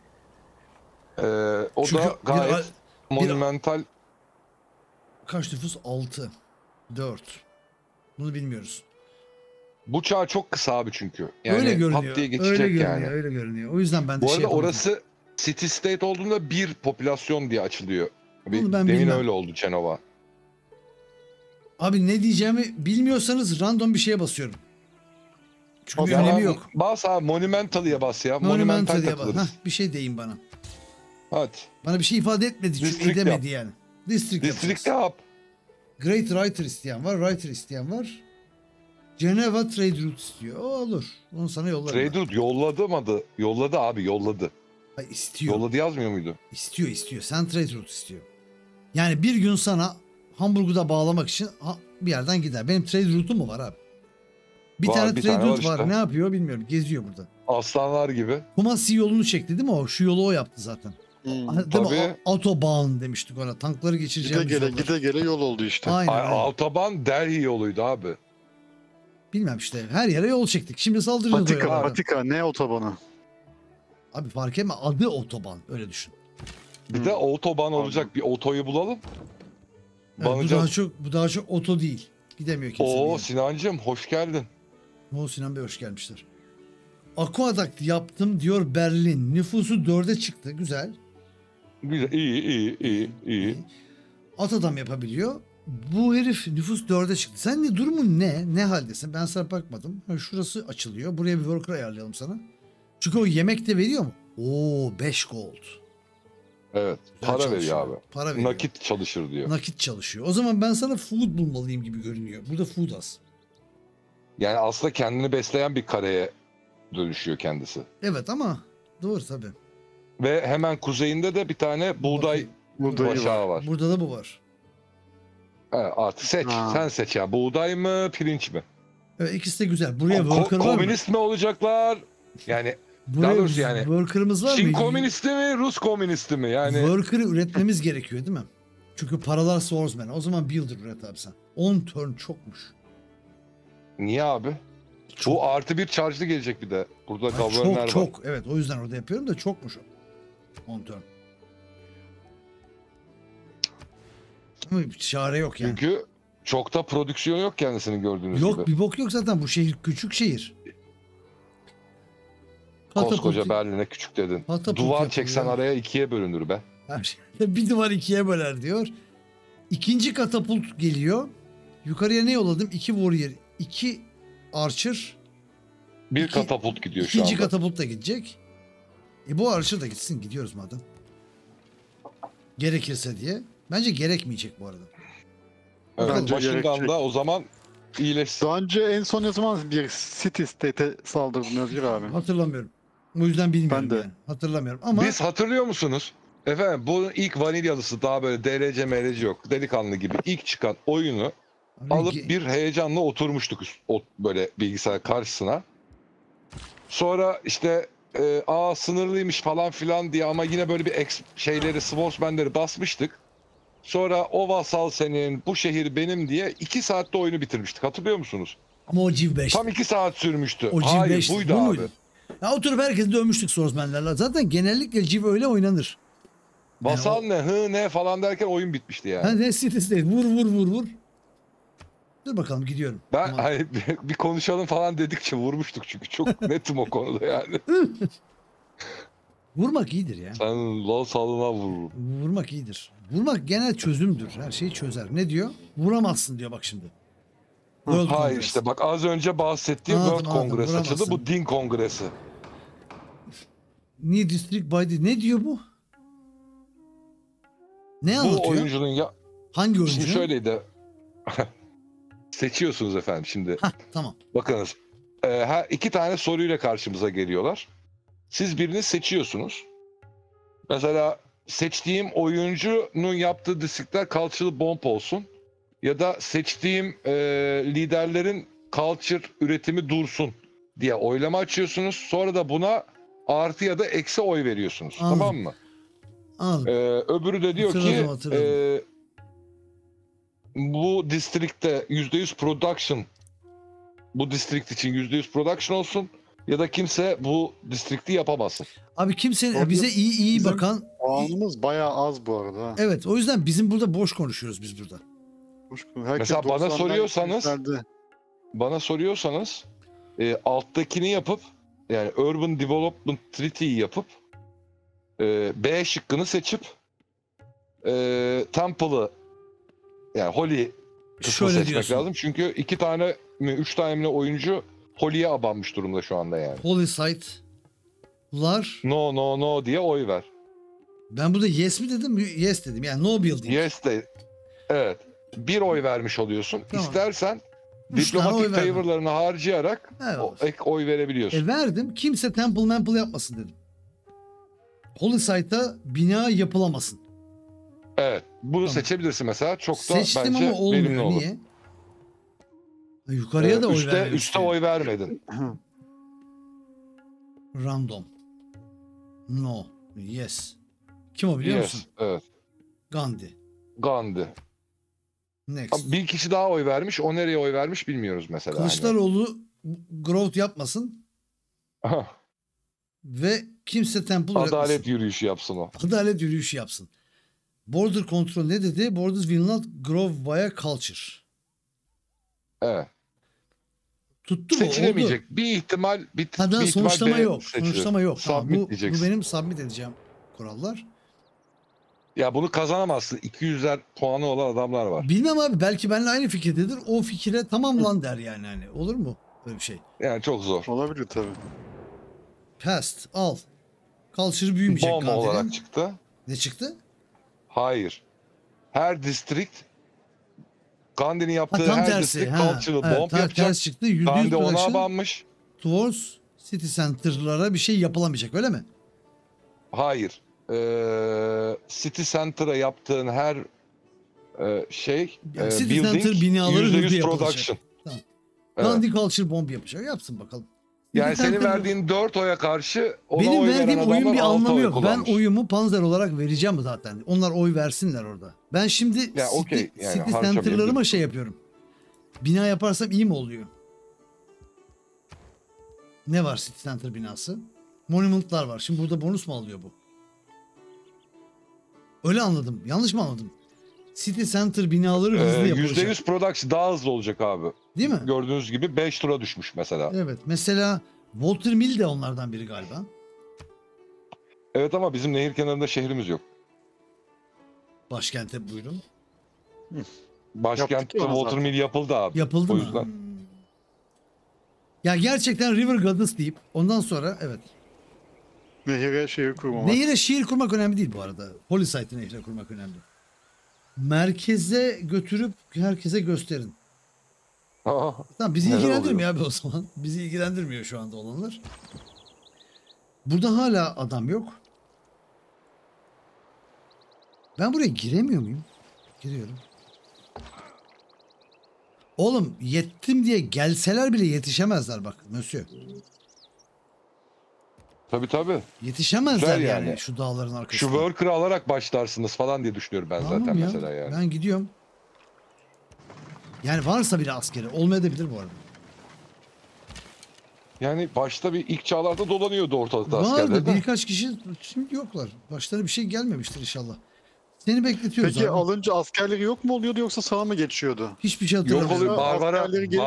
o Çünkü da gayet monumental. Kaç nüfus? 6. 4. Bunu bilmiyoruz. Bu çağ çok kısa abi çünkü. Yani öyle pat görünüyor. diye geçecek Öyle görünüyor. yani. Öyle görünüyor. O yüzden ben de Bu şey arada yapamadım. orası city state olduğunda bir popülasyon diye açılıyor. Onu ben Demin bilmem. öyle oldu Cenova. Abi ne diyeceğimi bilmiyorsanız random bir şeye basıyorum. Çünkü bir Tamam. önemi yok. Bas abi Monumental'ya bas ya. Monumental diye bak. takılırız. Hah, bir şey deyin bana. Hadi. Bana bir şey ifade etmedi çünkü District edemedi yap. yani. District District yapacağız. yap. Great Writer isteyen var. Writer isteyen var. Geneva Trade Route istiyor. O olur. Onu sana yollarım. Trade route yolladı mı adı? Yolladı abi yolladı. Ay, istiyor. Yolladı yazmıyor muydu? İstiyor. Sen Trade Route istiyor. Yani bir gün sana Hamburg'u da bağlamak için bir yerden gider. Benim Trade Route'um mu var abi? Bir Var, tane bir Trade tane Route var var. işte. Ne yapıyor bilmiyorum. Geziyor burada. Aslanlar gibi. Kumasi yolunu çekti değil mi o? Şu yolu o yaptı zaten. Hmm. Değil mi? Tabii. Autobahn demiştik ona. Tankları Gide geçireceğimiz gele yollar. gide gele yol oldu işte. Aynen. Ay, aynen. Autobahn Delhi yoluydu abi. Bilmem işte. Her yere yol çektik. Şimdi saldırıyoruz o Patika, yollara. patika ne otobanı? Abi fark etme. Adı otoban. Öyle düşün. Bir de autobahn olacak bir otoyu bulalım. Evet, Banacağız. bu daha çok oto değil. Gidemiyor kimse. Oo bir yere. Sinancığım hoş geldin. Sinan Bey hoş gelmişler. Aqueduct yaptım diyor Berlin. Nüfusu 4'e çıktı. Güzel. Güzel, iyi. At adam yapabiliyor. Bu herif nüfus 4'e çıktı. Sen ne durumun ne? Ne haldesin? Ben sana bakmadım. Ha, şurası açılıyor. Buraya bir worker ayarlayalım sana. Çünkü o yemek de veriyor mu? Oo 5 gold. Evet. Güzel Para çalışıyor. veriyor abi. Para veriyor. Nakit çalışır diyor. Nakit çalışıyor. O zaman ben sana food bulmalıyım gibi görünüyor. Burada food az. Yani aslında kendini besleyen bir kareye dönüşüyor kendisi. Evet ama doğru tabii. Ve hemen kuzeyinde de bir tane buğday Buğdayı var. başağı var. Burada da bu var. Evet, artık seç. Ha. Sen seç ya. Buğday mı, pirinç mi? Evet ikisi de güzel. Buraya worker var mı? Komünist mi olacaklar? Yani daha Buraya doğrusu yani worker'ımız var Çin mı? komünisti mi, Rus komünisti mi? Yani Worker'ı üretmemiz gerekiyor değil mi? Çünkü paralar swordsman. O zaman builder üret abi sen. 10 turn çokmuş. niye abi? Çok. Bu artı bir charge'lı gelecek bir de. Burada Ay, governor var. çok. Evet o yüzden orada yapıyorum da çokmuş o. On turn. Ama çare yok yani. Çünkü çok da prodüksiyon yok kendisini gördüğünüz Yok gibi. bir bok yok zaten, bu şehir küçük şehir. Koskoca Katapult- Berlin'e küçük dedin. Katapult Duvar yapılıyor. çeksen araya ikiye bölünür be. Her şeyde bir duvar ikiye böler diyor. İkinci katapult geliyor. Yukarıya ne yolladım? 2 warrior, 2 archer. Bir İki- katapult gidiyor şu İkinci anda. katapult da gidecek. Bu archer da gitsin, gidiyoruz madem. Gerekirse diye. Bence gerekmeyecek bu arada. Evet, Bence başından gerekecek. da o zaman iyileşsin. Daha önce en son ne zaman bir City State'e saldırdın Özgür abi? Hatırlamıyorum. O yüzden bilmiyorum Ben de. yani. Hatırlamıyorum ama Biz hatırlıyor musunuz? Efendim bu ilk vanilyalısı, daha böyle DLC MRC yok. Delikanlı gibi ilk çıkan oyunu alıp bir heyecanla oturmuştuk böyle bilgisayar karşısına. Sonra işte sınırlıymış falan filan diye ama yine böyle bir şeyleri, sportsmenleri basmıştık. Sonra o vasal senin, bu şehir benim diye 2 saatte oyunu bitirmiştik. Hatırlıyor musunuz? ama o Civ 5. Tam 2 saat sürmüştü. O Civ Hayır 5. buydu Bu abi. muydu? Ya oturup herkesi dövmüştük swordsmanlerle. Zaten genellikle Civ öyle oynanır. Vasal Yani ne falan derken oyun bitmişti yani. Ha ne City State, vur vur vur vur. Dur bakalım, gidiyorum. Ben Tamam. hani bir konuşalım falan dedikçe vurmuştuk çünkü çok netim o konuda yani. Vurmak iyidir ya. Sen lan salına vurur. Vurmak iyidir. Vurmak genel çözümdür. Her şeyi çözer. Ne diyor? Vuramazsın diyor bak şimdi. World Hayır Congress. işte bak az önce bahsettiğim Anladım, World anladım, Congress açıldı. vuramazsın. Bu Din Kongresi. New District by the... Ne diyor bu? Ne Bu anlatıyor? oyuncunun ya... Hangi oyuncu? Şimdi şöyleydi. Seçiyorsunuz efendim şimdi. Hah, tamam. Bakınız. İki tane soruyla karşımıza geliyorlar. Siz birini seçiyorsunuz. Mesela seçtiğim oyuncunun yaptığı distrikler cultural bomb olsun. Ya da seçtiğim liderlerin culture üretimi dursun diye oylama açıyorsunuz. Sonra da buna artı ya da eksi oy veriyorsunuz. Anladım. Tamam mı? Anladım. Öbürü de diyor ki Hatırladım. bu distrikte %100 production, bu district için %100 production olsun ya da kimse bu distrikti yapamasın. Abi kimsenin Orada bize iyi bizim bakan... Puanımız bayağı az bu arada. ha. Evet, o yüzden bizim burada boş konuşuyoruz biz burada. Herkes Mesela bana 90'lar soruyorsanız- 70'lerde. Bana soruyorsanız alttakini yapıp yani Urban Development Treaty'yi yapıp B şıkkını seçip Temple'ı yani Holy kısmı Şöyle seçmek diyorsun. lazım. Çünkü 2 tane mi 3 tane mi oyuncu Holy'ye abanmış durumda şu anda yani. Holy Site'lar... No diye oy ver. Ben burada yes mi dedim? Yes dedim. Yani no building. Yes de evet. Bir oy vermiş oluyorsun. Tamam. İstersen 3 tane oy diplomatik verdim. favor'larını harcayarak Evet. ek oy verebiliyorsun. Verdim. Kimse temple yapmasın dedim. Holy Site'a bina yapılamasın. Evet. Bunu Tamam. seçebilirsin mesela. Çok da Seçtim bence ama verimli olmuyor. olur. Niye? Yukarıya da oy üste, vermemiş. üste oy vermedin. Random. No. Yes. Kim o biliyor Yes. musun? Evet. Gandhi. Gandhi. Next. Bir kişi daha oy vermiş. O nereye oy vermiş bilmiyoruz mesela. Kılıçdaroğlu growth yapmasın Hani. ve kimse temple Adalet üretmesin. yürüyüşü yapsın o. Adalet yürüyüşü yapsın. Border control ne dedi? Borders will not grow via culture. Evet. Tuttu mu? Oldu. Seçilemeyecek. Bir ihtimal Ha, daha bir ihtimal sonuçlama B yok. seçilir. Sonuçlama yok. Tamam, Submit bu diyeceksin. benim submit edeceğim kurallar. Ya bunu kazanamazsın. 200'ler puanı olan adamlar var. Bilmem abi, belki benimle aynı fikirdedir. O fikire tamam lan der yani hani. Olur mu böyle bir şey? Yani çok zor. Olabilir tabii. Past al. Culture büyümeyecek Bomba Gandhi'nin. olarak çıktı. Ne çıktı? Hayır. Her district Gandhi'nin Ha, yaptığı tam her tersi. district Ha, cultural evet, bomb yapacak. ters çıktı. %100 Gandhi ona production abanmış. towards city center'lara bir şey yapılamayacak, öyle mi? Hayır. City Center'a yaptığın her şey Yani City building Center binaları hızlı %100 yapılacak. production. Tamam. Evet. Gandhi culture bomb yapacak. Yapsın bakalım. Yani City senin Center- verdiğin 4 oya karşı ona benim oy veren verdiğim oyun adamlar bir 6 anlamı oy yok. Ben kullanmış. oyumu panzer olarak vereceğim zaten. Onlar oy versinler orada. Ben şimdi Ya, okey. City, Yani City harcamayabilirim. Center'larıma şey yapıyorum. Bina yaparsam iyi mi oluyor? Ne var City Center binası? Monument'lar var. Şimdi burada bonus mu alıyor bu? Öyle anladım. Yanlış mı anladım? City Center binaları hızlı yapılacak. %100 production daha hızlı olacak abi. Değil mi? Gördüğünüz gibi 5 tura düşmüş mesela. Evet. Mesela Walter Mill de onlardan biri galiba. Evet ama bizim nehir kenarında şehrimiz yok. Başkente buyurun. Başkentte Yaptık ya onu Water zaten. Mill yapıldı abi. Yapıldı O mı? yüzden. Ya gerçekten River Goddess deyip ondan sonra evet. Nehire şehir kurmamak. Nehire şehir kurmak önemli değil bu arada. Polisite'ı nehire kurmak önemli. Merkeze götürüp herkese gösterin. Aa, Tamam bizi Neler ilgilendirmiyor abi o zaman. Bizi ilgilendirmiyor şu anda olanlar. Burada hala adam yok. Ben buraya giremiyor muyum? Giriyorum. Oğlum yettim diye gelseler bile yetişemezler bak Mösyö. tabii. Yetişemezler Güzel yani. yani. Şu dağların Şu arkasında. worker alarak başlarsınız falan diye düşünüyorum ben Tamam zaten ya, mesela yani. Ben gidiyorum. Yani varsa bile askeri. Olmayabilir bu arada. Yani başta bir ilk çağlarda dolanıyordu ortalıkta askerler Vardı de. birkaç kişi şimdi yoklar. Başlarına bir şey gelmemiştir inşallah. Seni bekletiyoruz Peki abi. alınca askerleri yok mu oluyordu yoksa sana mı geçiyordu? Hiçbir şey Yok hatırlamıyorum. oluyor. Askerleri gelip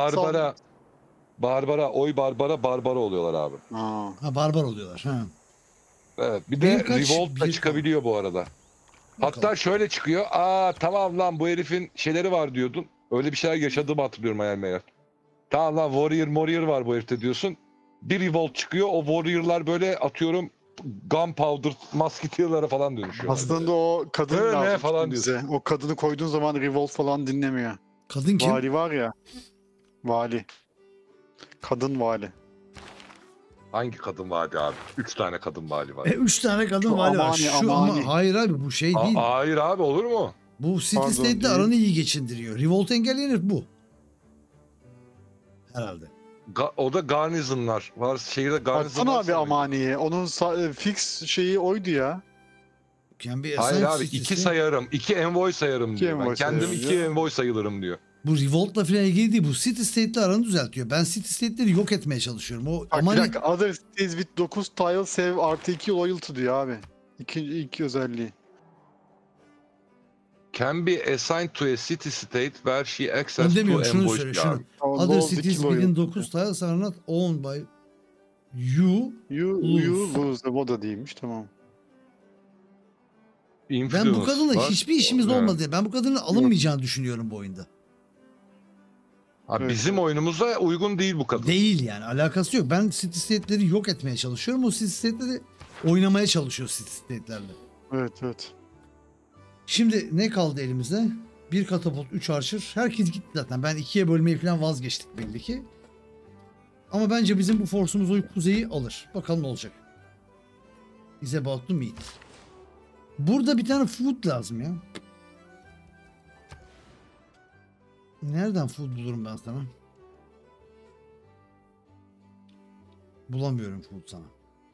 Barbara oluyorlar abi. Aa. Ha barbar oluyorlar. Ha. Evet. Bir Benim de kaç- Revolt da bir- çıkabiliyor bu arada. Hatta Bakalım. şöyle çıkıyor. Aa tamam lan bu herifin şeyleri var diyordun. Öyle bir şeyler yaşadığımı hatırlıyorum hayal meyal. Tamam lan Warrior var bu herifte diyorsun. Bir Revolt çıkıyor. O Warrior'lar böyle atıyorum Gunpowder Musketeer'lara falan dönüşüyor. Aslında o kadın Öyle lazım falan bize. O kadını koyduğun zaman Revolt falan dinlemiyor. Kadın kim? Vali var ya. Vali. Kadın vali. Hangi kadın vali abi? 3 tane kadın vali var. 3 tane kadın Şu vali var. amani, Şu amani. ama hayır abi bu şey değil. Hayır abi olur mu? Bu City Pardon, State'le değil. aranı iyi geçindiriyor. Revolt engellenir bu. Herhalde. O da garnisonlar. Var şehirde garnizon Baksana var. abi Amani'ye. Onun fix şeyi oydu ya. Can be Hayır assigned abi City 2 State. sayarım. 2 envoy sayarım İki diyor. Ben envoy kendim sayarım 2 diyor. envoy sayılırım diyor. Bu Revolt'la falan ilgili değil. Bu City State'le aranı düzeltiyor. Ben City State'leri yok etmeye çalışıyorum. O Bak aman bir dakika. Other cities with 9 tile save artı 2 loyalty diyor abi. İki özelliği. Can be assigned to a city state where she onu access to demiyorum. Şunu envoy söyle diyor şunu. abi. Other Laws cities 2 within loyalty. 9 tiles are not owned by you. You lose. O da değilmiş tamam. Ben bu Influence kadınla var. hiçbir işimiz Evet. olmadı. Ben bu kadının alınmayacağını düşünüyorum bu oyunda. Abi Evet. bizim oyunumuza uygun değil bu kadın. Değil yani. Alakası yok. Ben City State'leri yok etmeye çalışıyorum. O City State'leri oynamaya çalışıyor City State'lerle. Evet. Şimdi ne kaldı elimizde? Bir katapult, 3 archer. Herkes gitti zaten. Ben 2'ye bölmeyi falan vazgeçtik belli ki. Ama bence bizim bu force'umuz o kuzeyi alır. Bakalım ne olacak. Is about to meet. Burada bir tane food lazım ya. Nereden food bulurum ben sana? Bulamıyorum food sana.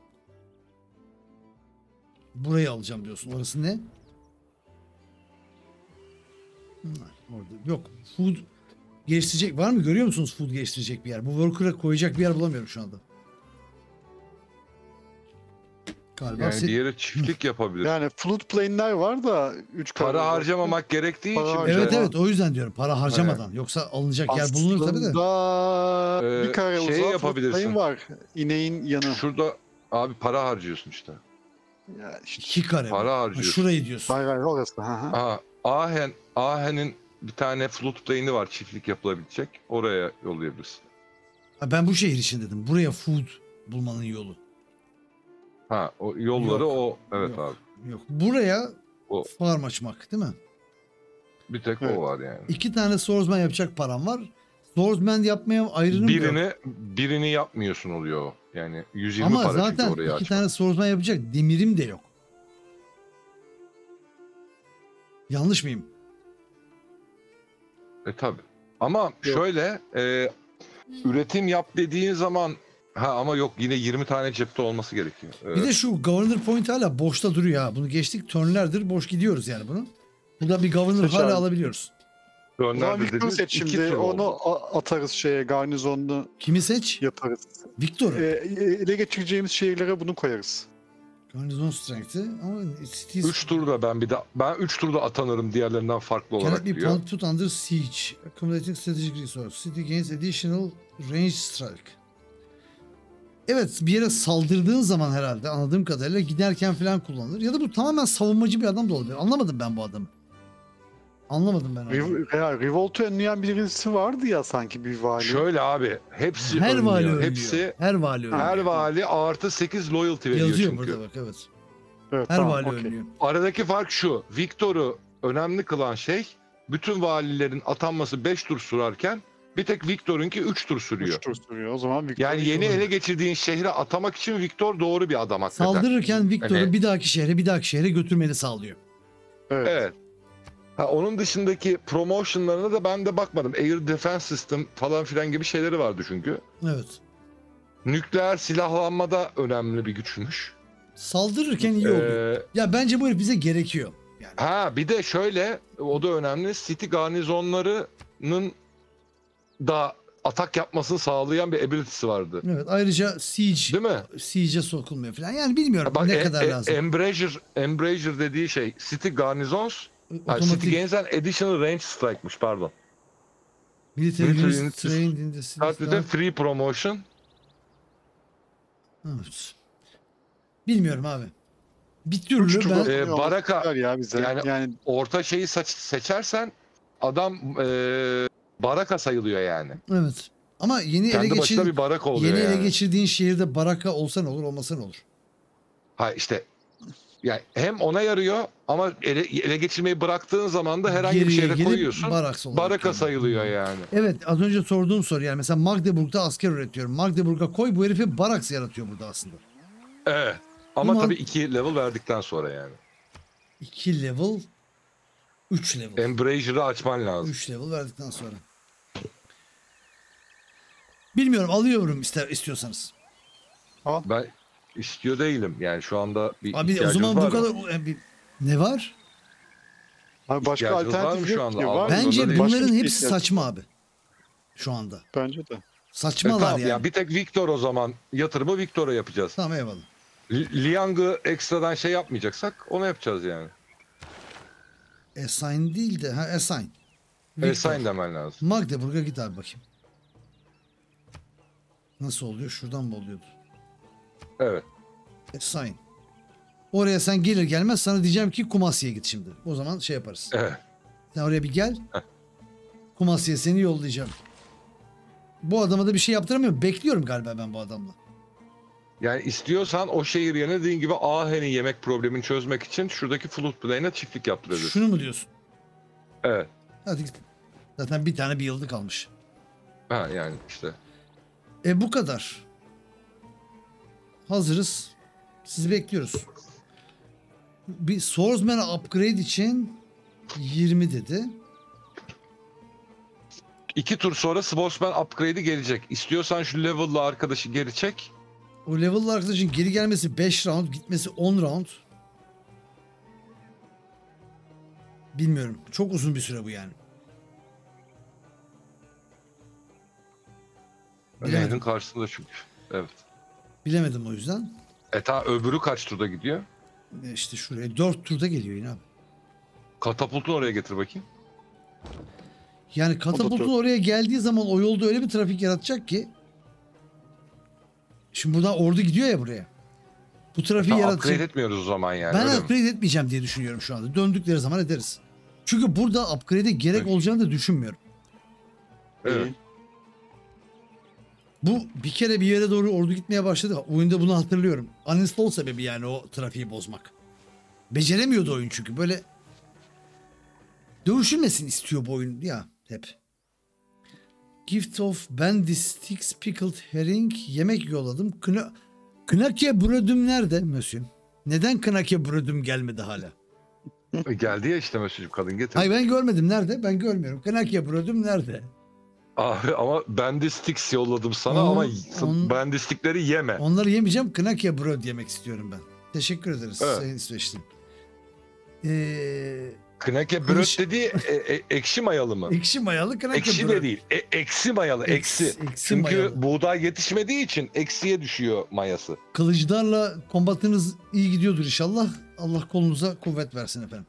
Burayı alacağım diyorsun. Orası ne? Orada yok. Food geliştirecek var mı? Görüyor musunuz food geliştirecek bir yer? Bu worker'a koyacak bir yer bulamıyorum şu anda. Galiba Yani bir yere çiftlik yapabilir. Yani floodplain'ler var da 3 Para harcamamak gerektiği Para için. harcama. Evet evet o yüzden diyorum. Para harcamadan. Yoksa alınacak yer bulunur tabii de. Aslında bir kare şey uzağa yapabilirsin. floodplain var. İneğin yanı. Şurada abi para harcıyorsun işte. Ya işte. 2 kare. Para mi? Ha, harcıyorsun. şurayı diyorsun. Hayır orası. Aha, Ahen'in bir tane floodplain'i var çiftlik yapılabilecek. Oraya yollayabilirsin. Ha, ben bu şehir için dedim. Buraya food bulmanın yolu. Ha o yolları Yok, o evet yok. abi. Yok. Buraya O. farm açmak değil mi? Bir tek Evet. o var yani. 2 tane swordsman yapacak param var. Swordsman yapmaya ayrılım yok. Birini yapmıyorsun oluyor o. Yani 120 Ama para çünkü zaten oraya 2 açmak. tane swordsman yapacak demirim de yok. Yanlış mıyım? Tabi. Ama şöyle üretim yap dediğin zaman ama yok yine 20 tane cepte olması gerekiyor. Bir de şu governor point hala boşta duruyor ha. Bunu geçtik turnlerdir boş gidiyoruz yani bunu. Burada bir governor Seç hala abi. alabiliyoruz. O zaman Önlerde Victor dediğiniz seç iki şimdi. tur Onu oldu. atarız şeye garnizonlu Kimi seç? yaparız. Victor'u. Ele geçireceğimiz şehirlere bunu koyarız. Garnizon strength'i ama cities 3 turda ben 3 turda atanırım diğerlerinden farklı cannot olarak be diyor. put under siege. Accumulating strategic resource. City gains additional range strike. Evet, bir yere saldırdığın zaman herhalde anladığım kadarıyla giderken falan kullanılır. Ya da bu tamamen savunmacı bir adam da olabilir. Anlamadım ben bu adamı. Anlamadım ben onu. Revolt'u önleyen birisi vardı ya sanki bir vali. Şöyle abi hepsi Her vali önlüyor. ölüyor. Hepsi Her vali ölüyor. her vali artı 8 loyalty veriyor Yazıyor çünkü. burada bak, evet. Evet, Her tamam, vali okey. ölüyor. Aradaki fark şu. Victor'u önemli kılan şey bütün valilerin atanması 5 tur sürerken bir tek Victor'unki 3 tur sürüyor. 3 tur sürüyor. O zaman Victor Yani yeni ele geçirdiğin şehre atamak için Victor doğru bir adam hakikaten. Saldırırken Victor'u Hani- bir dahaki şehre götürmeni sağlıyor. Evet. Evet. Onun dışındaki promotionlarına da ben de bakmadım. Air Defense System falan filan gibi şeyleri vardı çünkü. Evet. Nükleer silahlanmada önemli bir güçmüş. Saldırırken iyi oluyor. Ya bence bu herif bize gerekiyor. Yani. Bir de şöyle o da önemli. City garnizonlarının da atak yapmasını sağlayan bir ability'si vardı. Evet, ayrıca Değil mi? siege'e sokulmuyor falan. Yani bilmiyorum Bak, ne kadar lazım. Embrasure dediği şey City Garnisons, City Otomatik Gains and Additional Range Strike'mış pardon. military military units units trained in the Sadece de free promotion. Evet. Bilmiyorum abi. Bir Üç türlü turda ben oluyor ama Baraka- güzel ya bize. yani- Yani Orta şeyi seçersen adam baraka sayılıyor yani. evet. Ama yeni Kendi ele başına bir baraka oluyor yeni ele yani. geçirdiğin şehirde baraka olsa ne olur, olmasa ne olur? Ha işte yani hem ona yarıyor ama ele geçirmeyi bıraktığın zaman da herhangi bir Geriye şehre gelip koyuyorsun. baraks olarak Baraka yani. sayılıyor yani. Evet, az önce sorduğum soru yani mesela Magdeburg'da asker üretiyorum. Magdeburg'a koy, bu herifi baraks yaratıyor burada aslında. Evet. Ama Ama- tabii 2 level verdikten sonra yani. 2 level 3 level. Embrazure'ı açman lazım. 3 level verdikten sonra. Bilmiyorum, alıyorum istiyorsanız. Ben istiyor değilim. Yani şu anda bir Abi o ihtiyacımız zaman bu var mı? kadar ne var? abi başka İhtiyacınız var mı alternatif şu yok anda? ki. Var mı? Bence değil. Başka bunların bir hepsi ihtiyaç- saçma abi. Şu anda. Bence de. Saçmalar Tamam yani. ya bir tek Victor o zaman yatırımı Victor'a yapacağız. Tamam, eyvallah. Liang'ı ekstradan şey yapmayacaksak onu yapacağız yani. Assign değil de assign. Victor. Assign demen lazım. Magdeburg'a git abi bakayım. Nasıl oluyor? Şuradan mı oluyordu? Evet. Assign. Oraya sen gelir gelmez sana diyeceğim ki Kumasya'ya git şimdi. O zaman şey yaparız. Evet. Sen oraya bir gel. Kumasya'ya seni yollayacağım. Bu adama da bir şey yaptıramıyorum. Bekliyorum galiba ben bu adamla. Yani istiyorsan o şehir yerine dediğin gibi Aahen'in yemek problemini çözmek için şuradaki Floodplain'e çiftlik yaptırabilirsin. Şunu mu diyorsun? Evet. Hadi git. Zaten bir tane bir yıldı kalmış. Yani işte. Bu kadar. Hazırız. Sizi bekliyoruz. Bir Swordsman upgrade için 20 dedi. 2 tur sonra Sportsman upgrade'i gelecek. İstiyorsan şu level'la arkadaşı geri çek. O level'lı arkadaşın geri gelmesi 5 round, gitmesi 10 round. Bilmiyorum. Çok uzun bir süre bu yani. Bilemedim. Nehrin karşısında çünkü. Evet. Bilemedim o yüzden. Öbürü kaç turda gidiyor? İşte şuraya 4 turda geliyor yine abi. Katapultunu oraya getir bakayım. Yani katapultun oraya geldiği zaman o yolda öyle bir trafik yaratacak ki. Şimdi buradan ordu gidiyor ya buraya. Bu trafiği Upgrade yaratacak. etmiyoruz o zaman yani. Ben öyle mi? upgrade etmeyeceğim diye düşünüyorum şu anda. Döndükleri zaman ederiz. Çünkü burada upgrade'e gerek Evet. olacağını da düşünmüyorum. Evet. Bu bir kere bir yere doğru ordu gitmeye başladı. Oyunda bunu hatırlıyorum. Uninstall sebebi yani o trafiği bozmak. Beceremiyordu oyun çünkü. Böyle dövüşülmesin istiyor bu oyun ya hep. Gift of Bandy Sticks Pickled Herring yemek yolladım. Knake Brödüm nerede Mösyö? Neden Knake Brödüm gelmedi hala? Geldi ya işte mesajım kadın getir. Hayır, ben görmedim. Nerede? Ben görmüyorum. Knake Brödüm nerede? Abi ama Bandistix yolladım sana Onu- ama onu- Bandistikleri yeme. Onları yemeyeceğim. Knake Bröd yemek istiyorum ben. Teşekkür ederiz Evet. Sayın İsveçli. Kneke Kılıç- bröt dediği ekşi mayalı mı? Ekşi mayalı kneke Ekşi bröt. de değil. Eksi mayalı. Eksi. Eksi Çünkü mayalı. buğday yetişmediği için eksiye düşüyor mayası. Kılıçlarla kombatınız iyi gidiyordur inşallah. Allah kolunuza kuvvet versin efendim.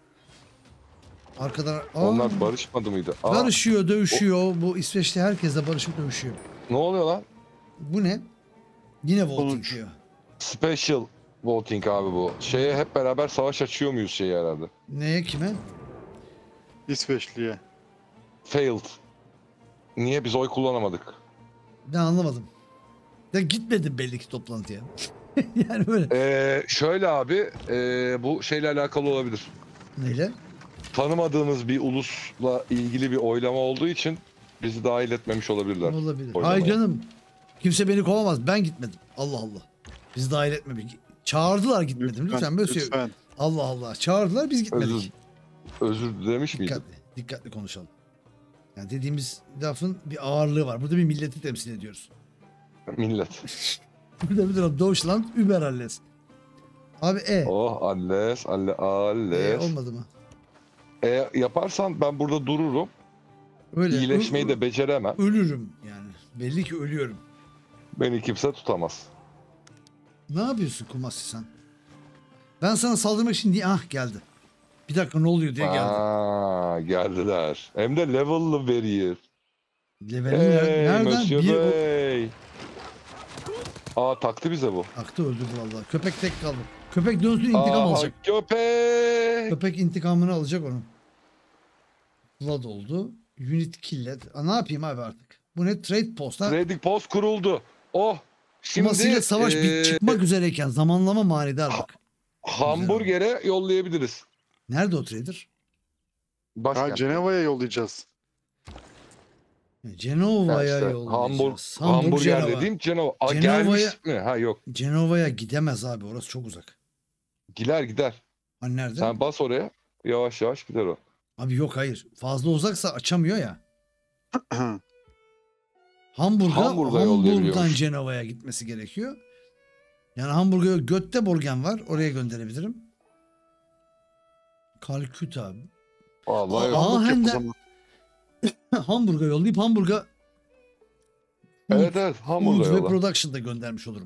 Arkadan Onlar barışmadı mıydı? barışıyor, dövüşüyor. Bu İsveç'te herkesle barışıp dövüşüyor. Ne oluyor lan? Bu ne? Yine voting Sonuç. diyor. Special voting abi bu. Şeye hep beraber savaş açıyor muyuz şeyi herhalde? Neye kime? İsveçli'ye. Failed. Niye biz oy kullanamadık? Ben anlamadım. Ya gitmedim belli ki toplantıya. Yani böyle. Şöyle abi bu şeyle alakalı olabilir. Neyle? Tanımadığımız bir ulusla ilgili bir oylama olduğu için bizi dahil etmemiş olabilirler. Olabilir. Oylamaya. Ay canım. Kimse beni kovamaz. Ben gitmedim. Allah Allah. Bizi dahil etmemek. Çağırdılar gitmedim. Lütfen böyle söyle. lütfen. Allah Allah. Çağırdılar biz gitmedik. Özür dilemiş miydim? Dikkatli konuşalım. Yani dediğimiz lafın bir ağırlığı var. Burada bir milleti temsil ediyoruz. Millet. Burada bir taraf Deutschland über alles. Abi Oh alles, alles. olmadı mı? Yaparsan ben burada dururum. Öyle. İyileşmeyi de beceremem. Ölürüm yani. Belli ki ölüyorum. Beni kimse tutamaz. Ne yapıyorsun Kumasi sen? Ben sana saldırmak için diye geldi. Bir dakika ne oluyor diye geldi. Geldiler. Hem de level'lı barrier. Levelin Hey nereden? Monsieur Bir Bey. Taktı bize bu. aktı öldürdü vallahi. Köpek tek kaldı. Köpek dönsün intikam alacak. Köpek. Köpek intikamını alacak onun. Vlad oldu. Unit killed. Ne yapayım abi artık? Bu ne? Trade post ha? Trading post kuruldu. Oh. Kumasi ile Şimdi savaş çıkmak üzereyken zamanlama manidar bak. hamburger'e yollayabiliriz. Nerede o trader? Başkent. Ceneva'ya yollayacağız. Cenova'ya İşte yollayacağız. hamburger Cenova. dediğim Cenova. Cenova'ya- Gelmiş mi? Ha yok. Cenova'ya gidemez abi. Orası çok uzak. Gider. Hani nerede? Sen bas oraya. Yavaş yavaş gider o. Abi yok hayır. Fazla uzaksa açamıyor ya. Hamburg'dan yollayabiliyormuş. Cenova'ya gitmesi gerekiyor. Yani Hamburg'a Göteborg'en var. Oraya gönderebilirim. Kalküta. Vallahi yok. Aa, Yap o hem de- zaman. Hamburg'a yollayıp Hamburg'a Evet Food hamburger ve yolla. Production'da göndermiş olurum.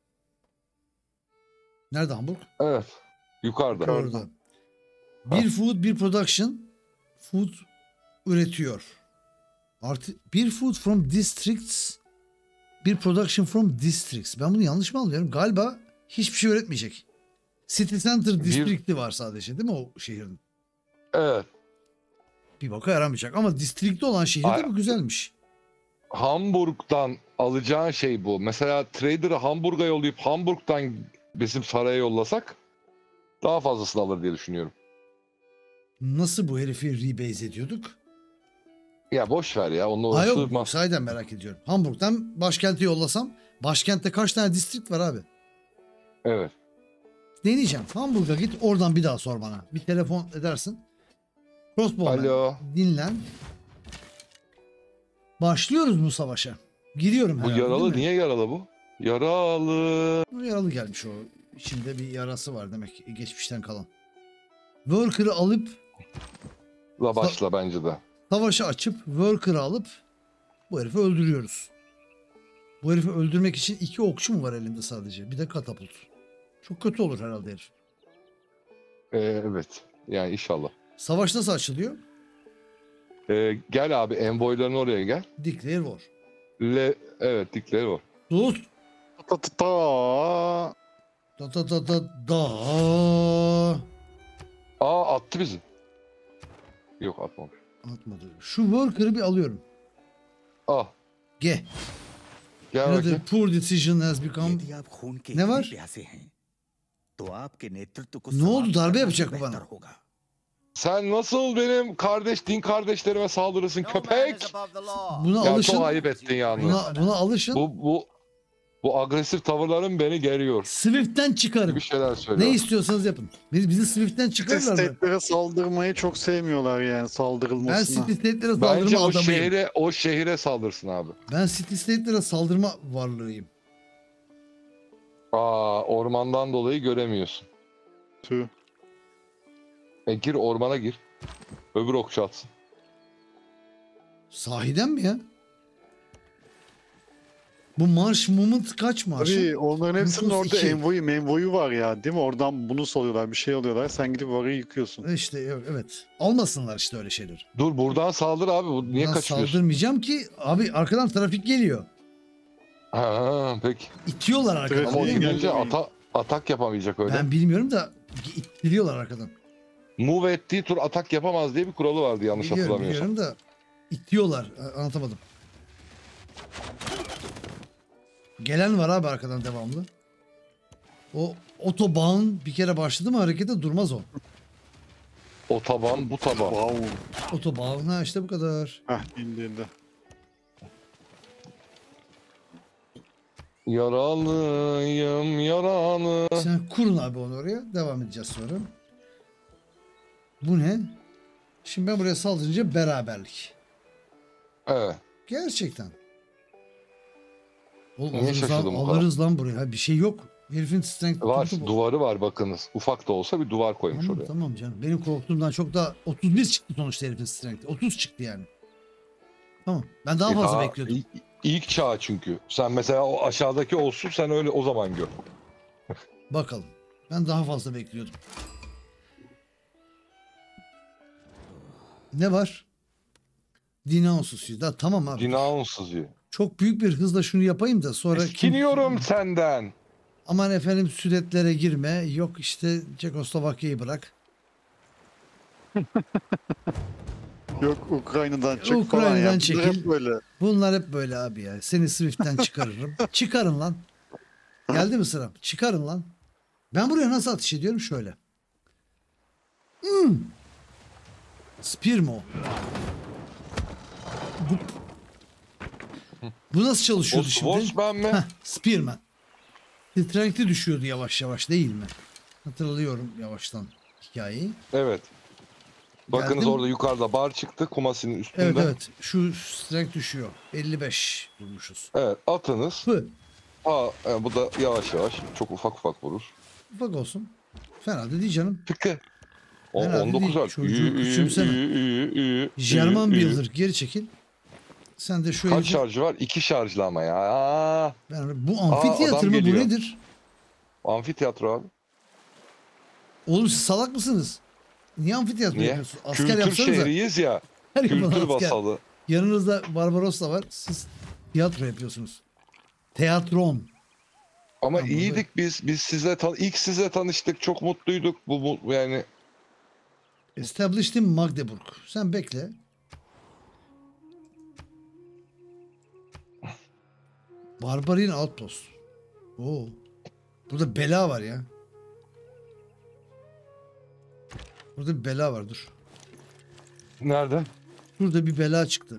Nerede Hamburg? Evet. Yukarıda. Yukarıda. Orada. Bir food, bir production food üretiyor. Artı bir food from districts, bir production from districts. Ben bunu yanlış mı anlıyorum? Galiba hiçbir şey üretmeyecek. City Center district'i var sadece değil mi o şehrin? Evet. Bir boka yaramayacak ama district'te olan şehirde bu güzelmiş. Hamburg'dan alacağın şey bu. Mesela trader'ı Hamburg'a yollayıp Hamburg'dan bizim saraya yollasak daha fazlasını alır diye düşünüyorum. Nasıl bu herifi rebase ediyorduk? Ya boş ver ya. Onunla Ha yok, uğraşılmaz. sahiden merak ediyorum. Hamburg'dan başkente yollasam, başkentte kaç tane district var abi? Evet. Deneyeceğim. Hamburg'a git, oradan bir daha sor bana. Bir telefon edersin. Crossbowman, Alo. dinlen. Başlıyoruz bu savaşa. Giriyorum Bu herhalde, yaralı değil mi? niye yaralı bu? Yaralı. O yaralı gelmiş o. İçinde bir yarası var demek ki, geçmişten kalan. Worker'ı alıp La başla bence de. savaşı açıp Worker'ı alıp bu herifi öldürüyoruz. Bu herifi öldürmek için 2 okçu mu var elimde sadece? Bir de katapult. Çok kötü olur herhalde herif. Evet. Yani inşallah. Savaş nasıl açılıyor? Gel abi envoyların oraya gel. Declare war. Evet dikleri o. Sus. Ta ta ta. Da da da da da. Attı bizi. Yok atmamış. Atmadı. Şu worker'ı bir alıyorum. Gel Another bakayım. poor decision has become... यदि आप खून के Ne इतने var? प्यासे हैं तो आपके नेतृत्व को Ne oldu? समाप्त Darbe करना yapacak ही bu bana. बेहतर होगा। Sen nasıl benim din kardeşlerime saldırırsın köpek? Buna Ya alışın. çok ayıp ettin yalnız. Buna alışın. Bu agresif tavırların beni geriyor. Swift'ten çıkarın. Gibi şeyler Ne söylüyor. istiyorsanız yapın. Bizi Swift'ten çıkarırlar mı? State'lere saldırmayı çok sevmiyorlar yani Ben saldırılmasına. City State'lere Bence saldırma o adamıyım. şehre saldırsın abi. Ben City State'lere saldırma varlığıyım. Ormandan dolayı göremiyorsun. Tüh. Gir ormana gir. Öbür okçu atsın. Sahiden mi ya? Bu Marsh Moment kaç marş? Tabii onların hepsinin Nüfus orada 2. envoyu var ya değil mi? Oradan bunu alıyorlar, bir şey alıyorlar. Sen gidip orayı yıkıyorsun. İşte evet. Almasınlar işte öyle şeyleri. Dur buradan saldır abi. Niye Ben kaçıyorsun? saldırmayacağım ki. Abi arkadan trafik geliyor. Ha, peki. İtiyorlar arkadan. Trafik Ama o biliyor musun? gidince engellemeyin. atak yapamayacak öyle. Ben bilmiyorum da ittiriyorlar arkadan. Move ettiği tur atak yapamaz diye bir kuralı vardı yanlış hatırlamıyorsam. Biliyorum da itiyorlar. Anlatamadım. Gelen var abi arkadan devamlı. O otobahn bir kere başladı mı harekete durmaz o. O taban bu taban. Wow. Otobahn ha işte bu kadar. Heh indi. Yaralıyım yaralı. Sen kurun abi onu oraya. Devam edeceğiz sonra. Bu ne? Şimdi ben buraya saldırınca beraberlik. Evet. Gerçekten. Oğlum Niye şaşırdın bu kadar? alırız lan buraya. Ha, bir şey yok. Herifin strength Var. tutu bu. Duvarı var bakınız. Ufak da olsa bir duvar koymuş Tamam, oraya. tamam canım. Benim korktuğumdan çok daha 31 çıktı sonuçta herifin strength. 30 çıktı yani. Tamam. Ben daha fazla bekliyordum. İlk çağ çünkü. Sen mesela o aşağıdaki olsun sen öyle o zaman gör. Bakalım. Ben daha fazla bekliyordum. Ne var? Dinansız. Da tamam abi. Dinağın sızıyor. Çok büyük bir hızla şunu yapayım da sonra Eskiniyorum senden. Aman efendim Südetlere girme. Yok işte Çekoslovakya'yı bırak. Yok Ukrayna'dan çık Ukrayna'dan falan ya. Bunlar çekil. hep böyle. Bunlar hep böyle abi ya. Seni Swift'ten çıkarırım. Çıkarın lan. Geldi mi sıram? Çıkarın lan. Ben buraya nasıl atış ediyorum? Şöyle. Spearmo. Bu nasıl O çalışıyordu şimdi? Swordsman mi? Heh, Spearman. Strength'i düşüyordu yavaş yavaş değil mi? Hatırlıyorum yavaştan hikayeyi. Evet. Bakınız Geldim. orada yukarıda bar çıktı kumasinin üstünde. Evet evet. Şu strength düşüyor. 55 bulmuşuz. Evet, atınız. Hı. Bu da yavaş yavaş çok ufak ufak vurur. Ufak olsun. Fena da değil canım. Tıkı. Herhalde 19 değil, var. çocuğu küçümseme. German Builder geri çekil. Sen de şu Kaç herifi... şarjı var? 2 şarjlı ama ya. Bu amfiteyatr adam mı bu geliyor. nedir? Amfiteyatro abi. Oğlum siz salak mısınız? Niye amfiteyatro Niye? yapıyorsunuz? Asker Kültür yapsanıza. şehriyiz ya. Her yapın Kültür asker. basalı. Yanınızda Barbaros da var. Siz tiyatro yapıyorsunuz. Teatron. Ama Ben iyiydik biz. Biz ilk sizle tanıştık. Çok mutluyduk. Bu yani Established in Magdeburg. Sen bekle. Barbarian Outpost. Oo. Burada bela var ya. Burada bir bela var dur. nerede? Burada bir bela çıktı.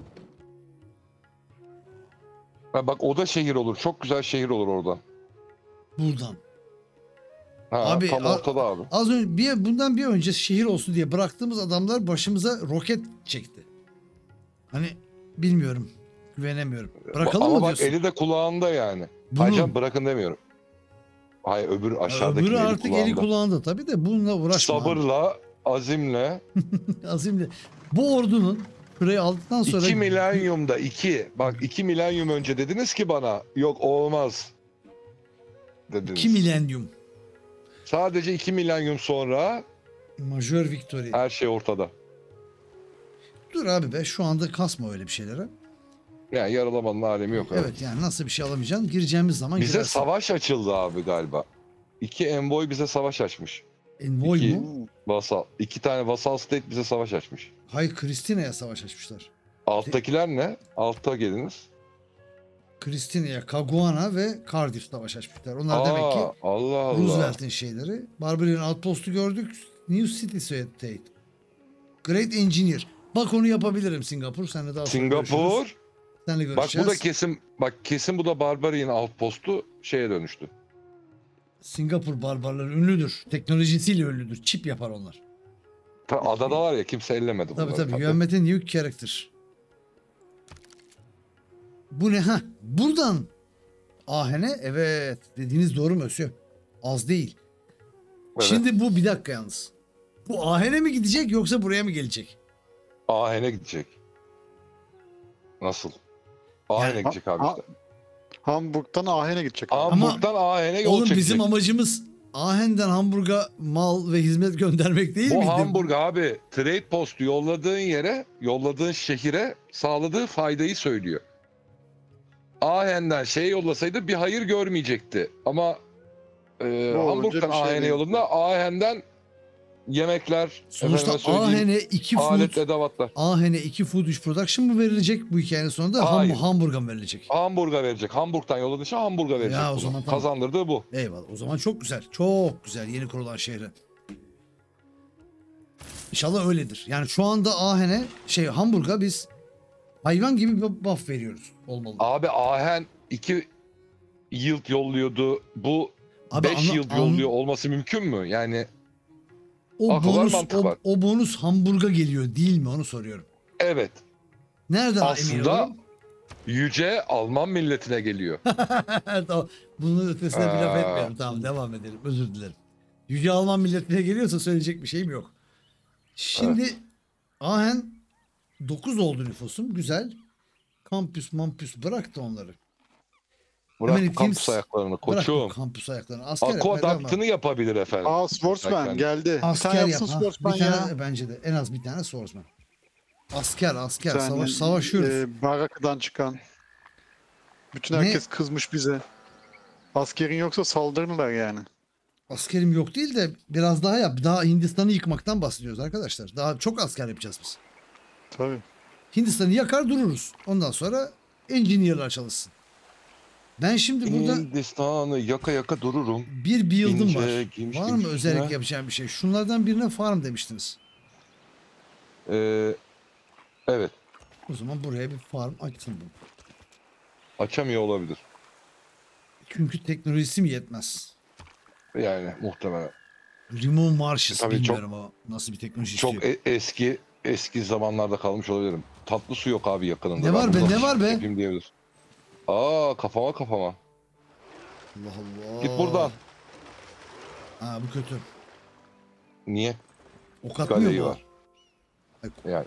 Ha, bak o da şehir olur. Çok güzel şehir olur oradan. Buradan. Ha, Abi, tam ortada abi. Az önce bundan bir önce şehir olsun diye bıraktığımız adamlar başımıza roket çekti. Hani bilmiyorum. Güvenemiyorum. Bırakalım Ama mı bak diyorsun? eli de kulağında yani. Bunu- Hayır canım, bırakın demiyorum. Hayır öbürü aşağıdaki Öbürü eli artık kulağında. eli kulağında tabii de bununla uğraşma. abi. Sabırla, azimle. Azimle. Bu ordunun şurayı aldıktan sonra 2 milenyumda 2. Bak 2 milenyum önce dediniz ki bana yok olmaz. Dediniz. 2 milenyum. Sadece 2 milenyum sonra Majör Victory. her şey ortada. Dur abi be şu anda kasma öyle bir şeylere. Yani yaralamanın alemi yok. Evet yani nasıl bir şey alamayacaksın? Gireceğimiz zaman Bize girersin. savaş açıldı abi galiba. 2 envoy bize savaş açmış. Envoy İki. mu? Vasal. 2 tane vasal state bize savaş açmış. Hayır Kristina'ya savaş açmışlar. Alttakiler ne? Altta geliniz. Kristina'ya, Caguana ve Cardiff savaş açmışlar. Onlar demek ki Allah Allah. Roosevelt'in şeyleri. Barbarian Outpost'u gördük. New City State. Great Engineer. Bak onu yapabilirim Singapur. Seninle daha sonra görüşürüz. Singapur. Seninle Bak görüşeceğiz. bu da kesin bu da Barbarian outpostu şeye dönüştü. Singapur barbarları ünlüdür. Teknolojisiyle ünlüdür. Çip yapar onlar. Adada var ya kimse ellemedi Tabii bunları. tabii. Güvenmete new character. Bu ne? Ha, buradan Ahene evet dediğiniz doğru mu Özü? Az değil. Evet. Şimdi bu bir dakika yalnız. Bu Ahen'e mi gidecek yoksa buraya mı gelecek? Ahen'e gidecek. Nasıl? Ahen'e Yani- gidecek abi işte. Hamburg'dan Ahen'e gidecek. Hamburg'dan Ahen'e yol Oğlum çekecek. bizim amacımız Ahen'den Hamburg'a mal ve hizmet göndermek değil miydi? Bu Hamburg abi trade postu yolladığın yere, yolladığın şehire sağladığı faydayı söylüyor. Ahen'den şey yollasaydı bir hayır görmeyecekti. Ama olunca Hamburg'dan bir şey Ahen'e değil. yolunda Ahen'den yemekler, Sonuçta efendime söyleyeyim, Ahen'e 2 alet food edevatlar. Ahen'e 2 food 3 production mı verilecek bu hikayenin sonunda? Hayır. Hamburg'a mı verilecek? Hamburg'a verecek. Hamburg'dan yolladığı şey Hamburg'a verecek. Ya o bunu. zaman tamam. Kazandırdığı bu. Eyvallah. O zaman çok güzel. Çok güzel yeni kurulan şehre. İnşallah öyledir. Yani şu anda Ahen'e Hamburg'a biz hayvan gibi bir buff veriyoruz. Olmalı. Abi Ahen 2 yıl yolluyordu. Bu Abi 5 yıl yolluyor olması mümkün mü? Yani o akıl var, bonus mantık var. o bonus Hamburg'a geliyor değil mi onu soruyorum. evet. Nereden emin Aslında olurum? yüce Alman milletine geliyor. Tamam. Bunun ötesine bir laf etmiyorum. Tamam devam edelim. Özür dilerim. Yüce Alman milletine geliyorsa söyleyecek bir şeyim yok. Şimdi Ahen 9 oldu nüfusum. Güzel. Kampüs bıraktı onları. Bırak Hemen bu kampüs iteyim. ayaklarını Bırak koçum. bu kampüs ayaklarını. Asker yap. Aqueduct'ını yapabilir efendim. Aa Swordsman Zaten- geldi. Bir tane Asker yap. yapsın Ha. Swordsman Bir ya. tane bence de. En az bir tane swordsman. Asker. Bir tane, Savaşıyoruz. Barakadan çıkan. Bütün Ne? herkes kızmış bize. Askerin yoksa saldırırlar yani. Askerim yok değil de biraz daha yap. Daha Hindistan'ı yıkmaktan bahsediyoruz arkadaşlar. Daha çok asker yapacağız biz. Tabii. Hindistan'ı yakar dururuz. Ondan sonra engineer'lar çalışsın. Ben şimdi burada Hindistan'ı yaka yaka dururum. bir build'ım İnce, var. geniş Var mı geniş özellik üstüne. yapacağım bir şey? Şunlardan birine farm demiştiniz. Evet. O zaman buraya bir farm açsın bu. Açamıyor olabilir. Çünkü teknolojisi mi yetmez? Yani muhtemelen. Remove marshes Tabii bilmiyorum o nasıl bir teknoloji Çok istiyor. eski zamanlarda kalmış olabilirim. Tatlı su yok abi yakınında. Ne var Ben be, bunu ne var be? yapayım diyebilir. Aa kafama. Allah Allah. Git buradan. Ha bu kötü. Niye? Ok atmıyor Kaleyi mu? var. Yani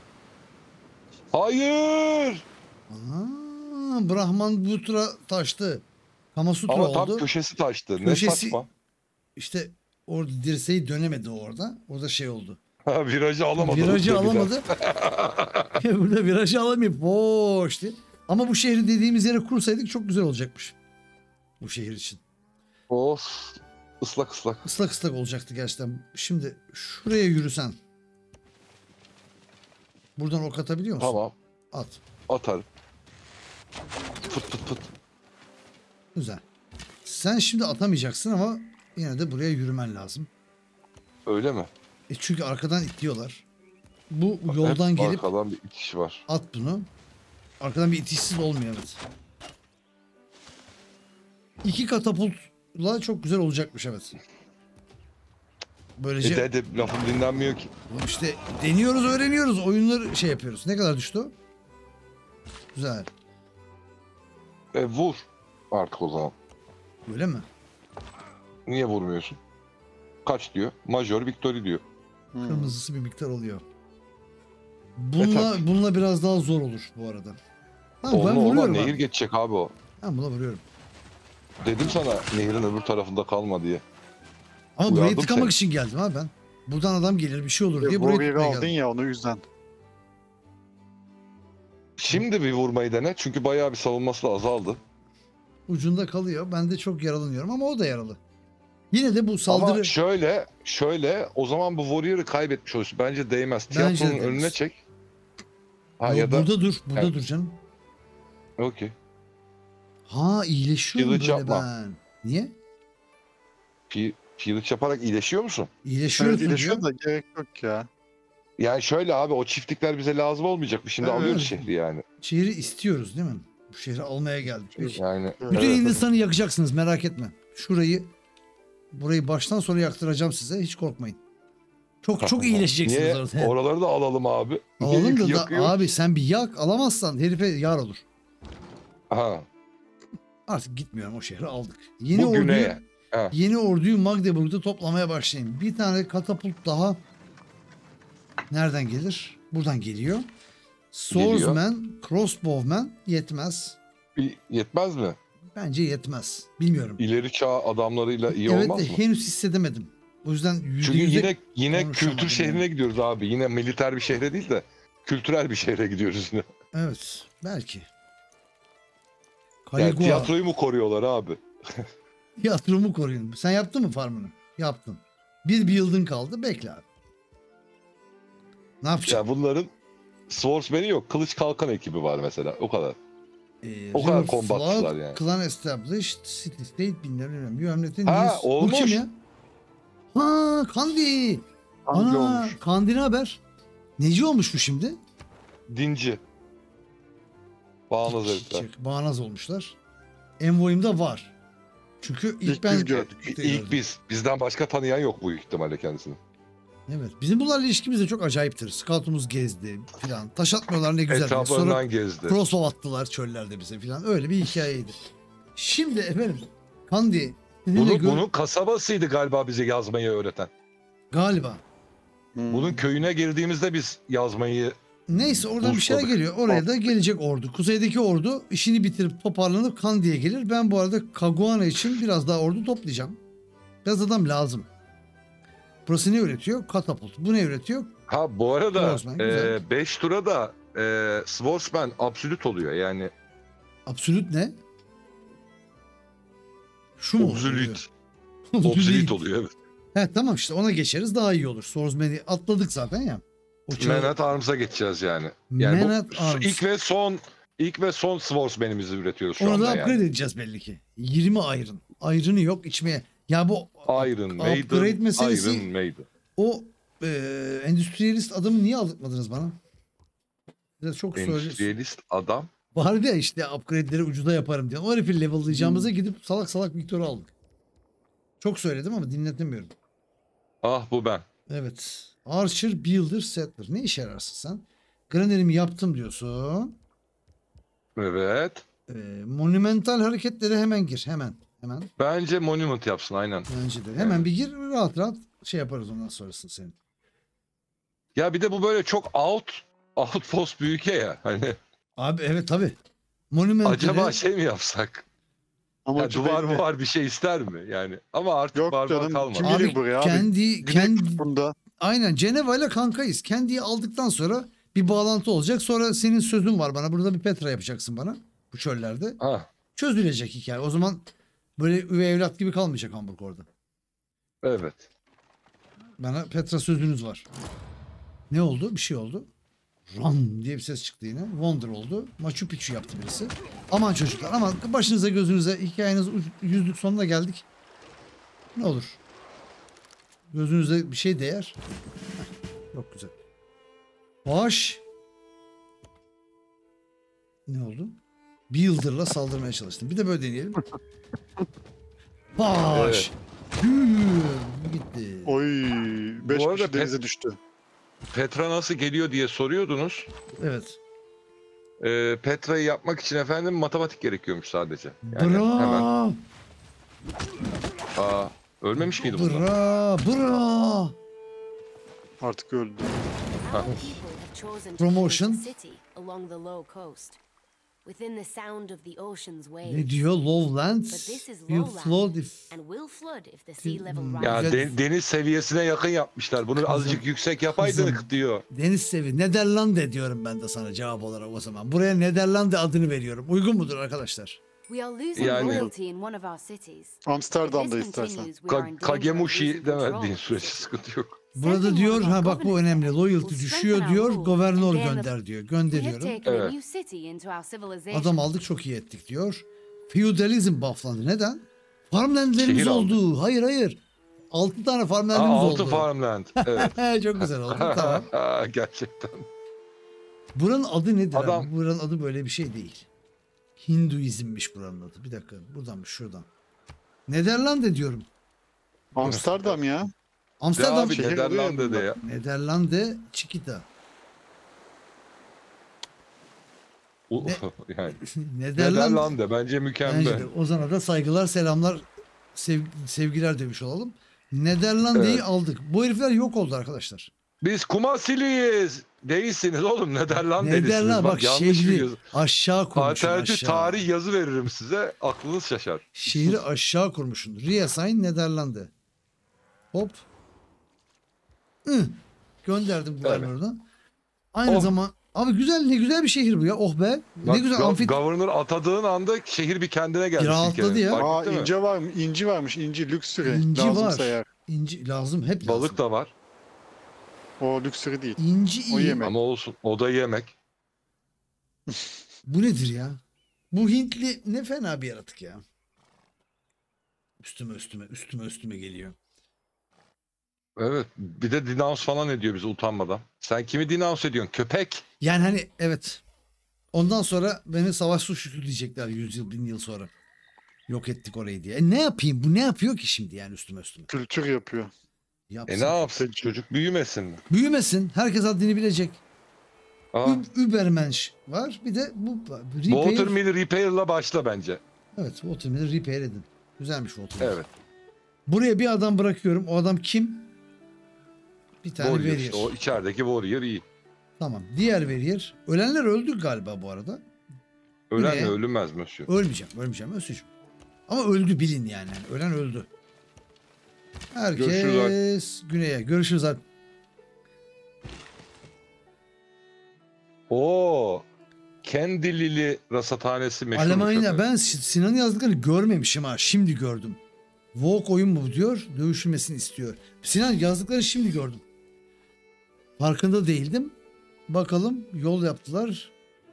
Hayır! Aa, Brahman Butra taştı. Kamasutra Ama oldu. tam köşesi taştı. Ne Köşesi- saçma. İşte orada dirseği dönemedi orada. Orada şey oldu. Virajı alamadı. Virajı Bir de. alamadı. Burada virajı alamayıp boş diye. Ama bu şehri dediğimiz yere kursaydık çok güzel olacakmış. Bu şehir için. Of. Islak ıslak. Islak ıslak olacaktı gerçekten. Şimdi şuraya yürüsen. Buradan ok atabiliyor musun? Tamam. At. Atarım. Fıt fıt fıt. Güzel. Sen şimdi atamayacaksın ama yine de buraya yürümen lazım. Öyle mi? Çünkü arkadan itiyorlar. Bu yoldan Hep gelip arkadan bir itiş var. at bunu. Arkadan bir itişsiz olmuyor evet. 2 katapultla çok güzel olacakmış evet. Böylece Dedim lafım dinlenmiyor ki. işte deniyoruz öğreniyoruz oyunları şey yapıyoruz. Ne kadar düştü o? Güzel. Vur artık o zaman. Öyle mi? Niye vurmuyorsun? Kaç diyor? Major victory diyor. Kırmızısı bir miktar oluyor. tabii. Bununla biraz daha zor olur bu arada. Tamam ben Onunla olan vuruyorum nehir abi. geçecek abi o. Ben buna vuruyorum. Dedim sana nehrin öbür tarafında kalma diye. Ama burayı Uyardım tıkamak seni. için geldim abi ben. Buradan adam gelir bir şey olur diye burayı Warrior'ı tıkmaya aldın geldim. ya onu yüzden. Şimdi bir vurmayı dene çünkü bayağı bir savunması da azaldı. Ucunda kalıyor. Ben de çok yaralanıyorum ama o da yaralı. Yine de bu saldırı... Ama şöyle o zaman bu Warrior'ı kaybetmiş olursun. Bence değmez. Bence de Tiyatronun değmez. önüne çek. Ha Yo, ya da burada dur. Burada Evet. dur canım. okey. Ha iyileşiyorum Kılıç böyle yapma. ben. Niye? Kılıç yaparak iyileşiyor musun? İyileşiyoruz Evet mu iyileşiyor diyor? da gerek yok ya. Yani şöyle abi o çiftlikler bize lazım olmayacak mı? Şimdi Evet. alıyoruz şehri yani. Şehri istiyoruz değil mi? Bu şehri almaya geldik. Peki. Yani Bütün evet. Hindistan'ı yakacaksınız merak etme. Burayı baştan sona yaktıracağım size hiç korkmayın. Çok iyileşeceksiniz Niye? orada. Oraları da alalım abi. Niye Alalım da, yakıyoruz? abi sen bir yak alamazsan herife yar olur. Ha, Artık gitmiyorum o şehri aldık. Yeni bu orduyu güneye. Ha. Yeni orduyu Magdeburg'da toplamaya başlayın. Bir tane katapult daha nereden gelir? Buradan geliyor. Swordsman, crossbowman yetmez. Yetmez mi? Bence yetmez. Bilmiyorum. İleri çağ adamlarıyla iyi Evet olmaz de mı? henüz hissedemedim. O yüzden Çünkü %100'e yine konuşamadım kültür şehrine yani. gidiyoruz abi. Yine militer bir şehre değil de kültürel bir şehre gidiyoruz yine. Evet, belki. Yani Caligula. tiyatroyu mu koruyorlar abi? Tiyatromu koruyun. Sen yaptın mı farmını? Yaptın. Bir yıldın kaldı. Bekle abi. Ne yapacaksın? Ya bunların swordsman'i yok. Kılıç kalkan ekibi var mesela. O kadar. o kadar River kombatçılar Flood, yani. Clan Established, City State bilmiyorum. You have nothing Ha, news. Bu olmuş. kim ya? Ha, Kandi. Hangi Ana, olmuş? Kandi ne haber? Neci olmuş bu şimdi? Dinci. Bağnaz herifler. Bağnaz olmuşlar. Envoy'umda var. Çünkü ilk İlk ben biz gördük. İlk biz. Bizden başka tanıyan yok bu ihtimalle kendisini. Evet. Bizim bunlarla ilişkimiz de çok acayiptir. Scoutumuz gezdi filan. Taş atmıyorlar ne güzel. diye. Sonra Etraflarından gezdi. crossbow attılar çöllerde bize filan. Öyle bir hikayeydi. Şimdi efendim Kandi Bunun kasabasıydı galiba bize yazmayı öğreten. galiba. Bunun köyüne girdiğimizde biz yazmayı... Neyse oradan bir şeyler Unutmadık. geliyor. Oraya da gelecek ordu. Kuzeydeki ordu işini bitirip toparlanıp Kandi'ye gelir. Ben bu arada Kaguana için biraz daha ordu toplayacağım. Biraz adam lazım. Burası ne üretiyor? Katapult. Bu ne üretiyor? Ha bu arada Swordsman, güzel. 5 tura da Swordsman absolut oluyor yani. Absolut ne? Şu mu? Obsolete. oluyor? Obsolete oluyor evet. He tamam işte ona geçeriz daha iyi olur. Swordsman'i atladık zaten ya. O çağ- Man at Arms'a geçeceğiz yani. Yani Man at Arms. ilk ve son Swordsman'imizi üretiyoruz şu Onu da anda upgrade yani. edeceğiz belli ki. 20 iron. Iron'ı yok içmeye. Ya bu Iron Maiden, upgrade meselesi Iron Maiden. o endüstriyelist adamı niye aldırtmadınız bana? Biraz çok söylüyorsun. Endüstriyelist adam. Var ya işte upgrade'leri ucuza yaparım diye. O herifi level'layacağımıza gidip salak salak Victor'u aldık. Çok söyledim ama dinletemiyorum. Ah bu ben. Evet. Archer, Builder, Settler. Ne işe yararsın sen? Grander'imi yaptım diyorsun. Evet. Monumental hareketlere hemen gir. Hemen. Bence Monument yapsın aynen. Bence de. Hemen bir gir. Rahat rahat şey yaparız ondan sonrasını senin. Ya bir de bu böyle çok outpost bir ülke ya. Hani Abi evet tabi. Monumental'e acaba şey mi yapsak? Ama Ya, duvar mı var bir şey ister mi yani? Ama artık Yok var canım, kalmadı. kim abi gelir buraya abi? kendi Güney Kutbu'nda aynen Ceneva ile kankayız. Kendiyi aldıktan sonra bir bağlantı olacak. Sonra senin sözün var bana. Burada bir Petra yapacaksın bana. Bu çöllerde. Ha, Çözülecek hikaye. O zaman böyle üvey evlat gibi kalmayacak Hamburg orada. evet. Bana Petra sözünüz var. Ne oldu? Bir şey oldu. Run diye bir ses çıktı yine. Wonder oldu. Machu Picchu yaptı birisi. Aman çocuklar aman başınıza gözünüze hikayeniz yüzlük sonuna geldik. Ne olur. Gözünüze bir şey değer. Heh, çok güzel. Baş. Ne oldu? Builder'la saldırmaya çalıştım. Bir de böyle deneyelim. Baş. Gitti. oy 5 Bu arada kişi denize düştü. Petra nasıl geliyor diye soruyordunuz. Evet. Petra'yı yapmak için efendim matematik gerekiyormuş sadece. Yani Bra. hemen. Aa, ölmemiş miydi bunlar? Bra. Artık öldü. Promotion. Ne diyor? Lowlands will flood if... Ya Güzel. deniz seviyesine yakın yapmışlar. Bunu azıcık yüksek yapaydın diyor. Deniz sevi. Nederlande diyorum ben de sana cevap olarak o zaman. Buraya Nederlande adını veriyorum. Uygun mudur arkadaşlar? Yani- Amsterdam'da istersen. Kagemushi demediğin sürece sıkıntı yok. Burada diyor ha bak bu önemli. Loyalty düşüyor diyor. Governor gönder diyor. Gönderiyorum. Adam aldık çok iyi ettik diyor. Feudalizm bufflandı. Neden? Farmlandlerimiz Şehir aldık. oldu. Hayır. 6 tane Aa, farmlandımız oldu. altı farmland. Evet. Çok güzel oldu. Tamam. Gerçekten. Buranın adı nedir Adam- abi? Buranın adı böyle bir şey değil. Hinduizmmiş buranın adı. Bir dakika. Buradanmış şuradan. Nederlande diyorum. Amsterdam ya. Amsterdam. Abi şehir Nederlanda'da ya. Nederlande Chiquita. Yani Nederland. Nederlanda bence mükemmel. Bence de. Ozan'a da saygılar selamlar sevgiler demiş olalım. Nederlanda'yı Evet. aldık. Bu herifler yok oldu arkadaşlar. Biz Kumasiliyiz. Değilsiniz oğlum. Nederland delisiniz. Nederland bak yanlış şehri biliyorsun. aşağı kurmuşsun Alternatif aşağı. tarih yazı veririm size. Aklınız şaşar. Şehri aşağı kurmuşsun. Reassign Nederlanda. Hop. Gönderdim guvernörüne. Aynı Oh. zaman abi güzel ne güzel bir şehir bu ya. Oh be. Bak, ne güzel amfit. Governor atadığın anda şehir bir kendine geldi. Bir rahatladı silkeledi. ya. Fark Aa ettin mi? inci var mı? İnci varmış. İnci lüksürü. İnci Lazımsa var. eğer. İnci lazım hep lazım. Balık da var. O lüksürü değil. İnci O iyi. yemek. Ama olsun. O da yemek. Bu nedir ya? Bu Hintli ne fena bir yaratık ya. Üstüme geliyor. Evet. Bir de denounce falan ediyor bizi utanmadan. Sen kimi denounce ediyorsun? Köpek. Yani hani evet. Ondan sonra beni savaş suçlusu diyecekler 100 yıl 1000 yıl sonra. Yok ettik orayı diye. Ne yapayım? Bu ne yapıyor ki şimdi yani üstüme? Kültür yapıyor. Yapsın. Ne yapsın? Peki. Çocuk büyümesin mi? Büyümesin. Herkes haddini bilecek. Aa, Übermensch var. Bir de bu Watermill Repair'la başla bence. Evet, Watermill'i repair edin. Güzelmiş Watermill. Evet. Buraya bir adam bırakıyorum. O adam kim? Bir tane Warrior Warrior. işte. O içerideki Warrior iyi. Tamam. Diğer Warrior. Ölenler öldü galiba bu arada. Ölen Ne? mi ölünmez mi? Ölmeyeceğim. Özsücüm. Ama öldü bilin yani. Ölen öldü. Herkes Görüşürüz güneye. Görüşürüz abi. Oo. Kendilili rasathanesi meşhur. Almanya ben Sinan'ın yazdıklarını görmemişim ha. Şimdi gördüm. Walk oyun mu diyor. Dövüşülmesini istiyor. Sinan yazdıkları şimdi gördüm. Farkında değildim. Bakalım yol yaptılar.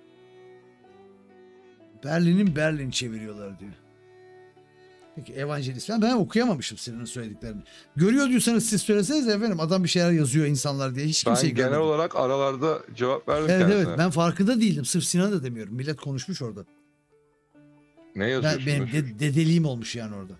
Berlin çeviriyorlar diyor. Peki Evangelist falan ben okuyamamışım Sinan'ın söylediklerini. Görüyor diyorsanız siz söyleseniz efendim adam bir şeyler yazıyor insanlar diye hiç Ben kimseyi genel görmedim. olarak aralarda cevap verdim Evet kendisine. ben farkında değildim. Sırf Sinan da demiyorum. Millet konuşmuş orada. Ne yazıyorsun? Benim Mesut? dedeliğim olmuş yani orada.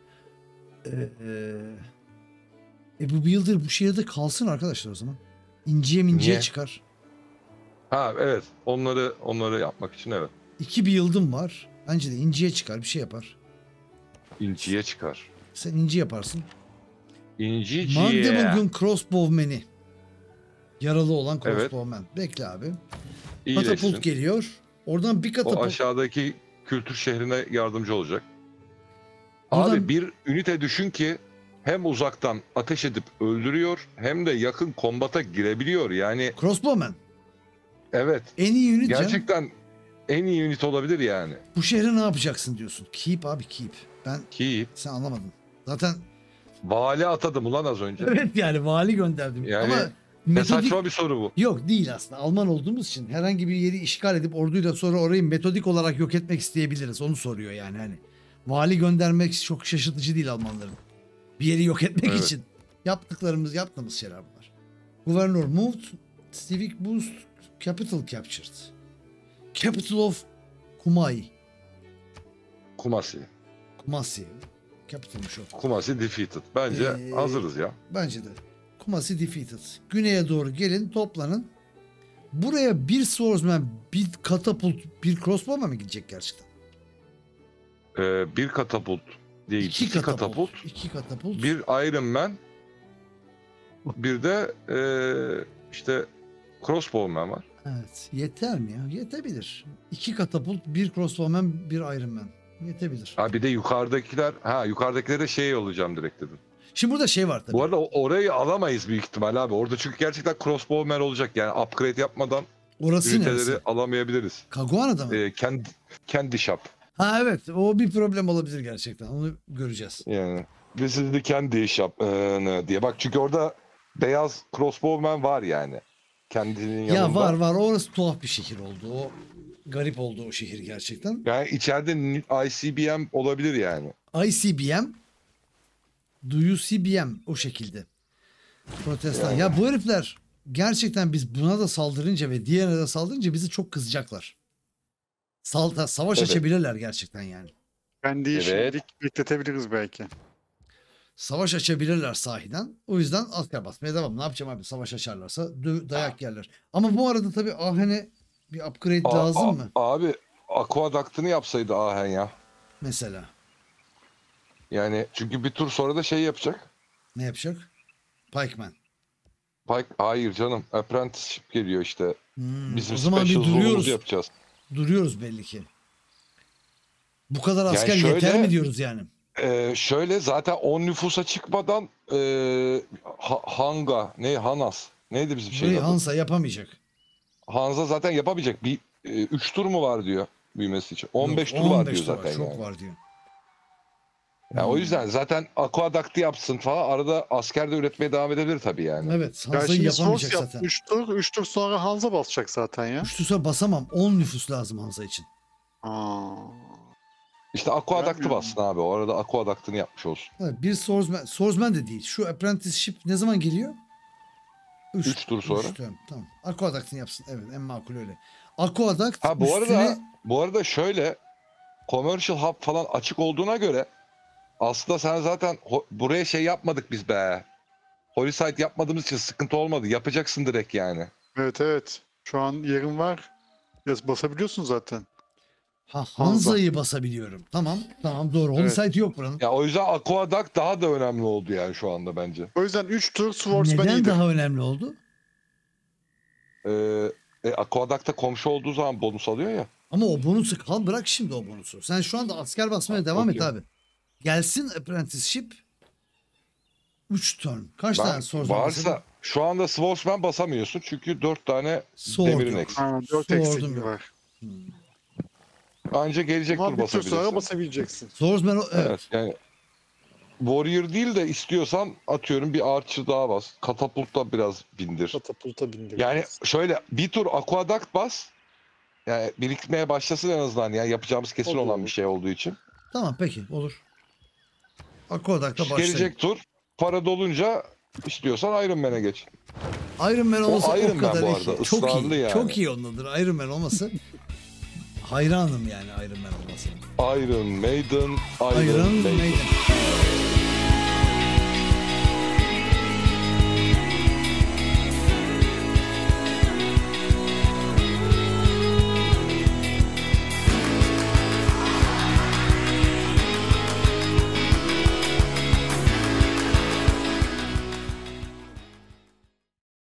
Bu Builder bu şehirde kalsın arkadaşlar o zaman. İnciye Niye? çıkar. Ha evet. Onları yapmak için evet. 2 Build'ım var. Bence de inciye çıkar bir şey yapar. İnciye çıkar. Sen inci yaparsın. İnciciye. Mandibulgun Crossbowman'i. Yaralı olan Evet. Crossbowman. Bekle abi. İyileşsin. Katapult geliyor. Oradan bir O katapult. aşağıdaki kültür şehrine yardımcı olacak. Buradan- Abi bir ünite düşün ki hem uzaktan ateş edip öldürüyor hem de yakın kombata girebiliyor. Yani Crossbowman. evet. En iyi unit ya. Gerçekten en iyi ünite olabilir yani. Bu şehre ne yapacaksın diyorsun. Keep abi keep. Ki Sen anlamadın. Zaten vali atadım ulan az önce. evet yani vali gönderdim. Yani Ama Ne metodik saçma bir soru bu. yok değil aslında. Alman olduğumuz için herhangi bir yeri işgal edip orduyla sonra orayı metodik olarak yok etmek isteyebiliriz. Onu soruyor yani hani. Vali göndermek çok şaşırtıcı değil Almanların. Bir yeri yok etmek Evet. için. Yaptığımız şeyler bunlar. Governor moved. Civic boost. Capital captured. Capital of Kumai. Kumasi. Kumasi. Capital'mış o. Kumasi defeated. Bence hazırız ya. Bence de. Kumasi defeated. Güneye doğru gelin toplanın. Buraya bir swordsman, bir katapult, bir crossbowman mı gidecek gerçekten? Bir katapult değil. İki katapult. İki katapult. Bir Iron Man. Bir de işte Crossbowman var. Evet. Yeter mi ya? Yetebilir. İki katapult, bir crossbowman, bir Iron Man. Yetebilir. Ha bir de yukarıdakilere şey olacağım direkt dedim. Şimdi burada şey var tabii. Bu arada orayı alamayız büyük ihtimal abi. Orada çünkü gerçekten Crossbowman olacak. Yani upgrade yapmadan Orası üniteleri neresi? alamayabiliriz. Kaguana'da mı? Candy Shop. Ha evet. O bir problem olabilir gerçekten. Onu göreceğiz. Yani this is the Candy Shop diye. Bak çünkü orada beyaz Crossbowman var yani. Kendinin yanında. Ya var. Orası tuhaf bir şehir oldu. O garip oldu o şehir gerçekten. Yani içeride ICBM olabilir yani. ICBM, UCBM o şekilde. Protestan. Ya bu herifler gerçekten biz buna da saldırınca ve diğerine de saldırınca bizi çok kızacaklar. Savaş Evet. açabilirler gerçekten yani. Kendi Evet. şimdilik bekletebiliriz belki. Savaş açabilirler sahiden. O yüzden asker basmaya devam. Ne yapacağım abi? Savaş açarlarsa dayak yerler. Ama bu arada tabii Ahen'e bir upgrade lazım mı? Abi aqueduct'ını yapsaydı Ahen ya. Mesela. Yani çünkü bir tur sonra da şey yapacak. Ne yapacak? Pikeman. Hayır canım. Apprenticeship geliyor işte. Bizim O zaman bir special zonumuzu duruyoruz. yapacağız. Duruyoruz belli ki. Bu kadar Yani asker şöyle- yeter mi diyoruz yani? Şöyle zaten 10 nüfusa çıkmadan Hanas. Neydi bizim şeyin Burayı adı? Hansa yapamayacak. Hansa zaten yapamayacak. 3 tur mu var diyor büyümesi için. 15 Yok, tur var 15 diyor tur zaten Çok yani. var diyor. Yani o yüzden zaten aqueduct'ı yapsın falan. Arada asker de üretmeye devam edebilir tabii yani. Evet, Ya Hansa'yı şimdi yapamayacak Source zaten. yaptı 3 tur sonra Hansa basacak zaten ya. 3 tursa basamam. 10 nüfus lazım Hansa için. Aa. İşte aqueduct'ı Bilmiyorum. bassın abi. O arada aqueduct'ını yapmış olsun. Evet, bir swordsman de değil. Şu apprenticeship ne zaman geliyor? Üç tur sonra. Tamam. Aqueduct'ını yapsın. Evet, en makul öyle. Aqueduct Ha bu üstüne... arada şöyle commercial hub falan açık olduğuna göre aslında sen zaten buraya şey yapmadık biz be. Holy site yapmadığımız için sıkıntı olmadı. Yapacaksın direkt yani. Evet. Şu an yerim var. Basabiliyorsun zaten. Hansa'yı basabiliyorum. Tamam doğru. Holy Evet. site yok buranın. Ya o yüzden aqueduct daha da önemli oldu yani şu anda bence. O yüzden 3 tur Swordsman Neden iyidir. daha önemli oldu? Aqueduct'ta komşu olduğu zaman bonus alıyor ya. Ama o bonusu bırak şimdi o bonusu. Sen şu anda asker basmaya devam et okey. abi. Gelsin apprenticeship 3 turn. Kaç tane swordsman Varsa basalım? şu anda swordsman basamıyorsun çünkü 4 tane Sword demirin yok. eksik. Ha, 4 Sword'um eksikliği yok. var. Anca gelecek Ama tur bir tur sonra basabilirsin. basabileceksin. Swordsman evet. Evet yani warrior değil de istiyorsan atıyorum bir archer daha bas. Katapultla biraz bindir. Katapulta bindir. Yani şöyle bir tur aqueduct bas. Yani birikmeye başlasın en azından. Yani yapacağımız kesin Olur. olan bir şey olduğu için. Tamam peki olur. Aqueduct'ta başlayalım. Gelecek tur para dolunca istiyorsan Iron Man'e geç. Iron Man olmasa Iron o Man kadar bu iyi. arada, Çok ısrarlı iyi. yani. Çok iyi ondadır. Iron Man olması. Hayranım yani Iron Man olmasına. Iron Maiden, Iron Iron Maiden. Maiden.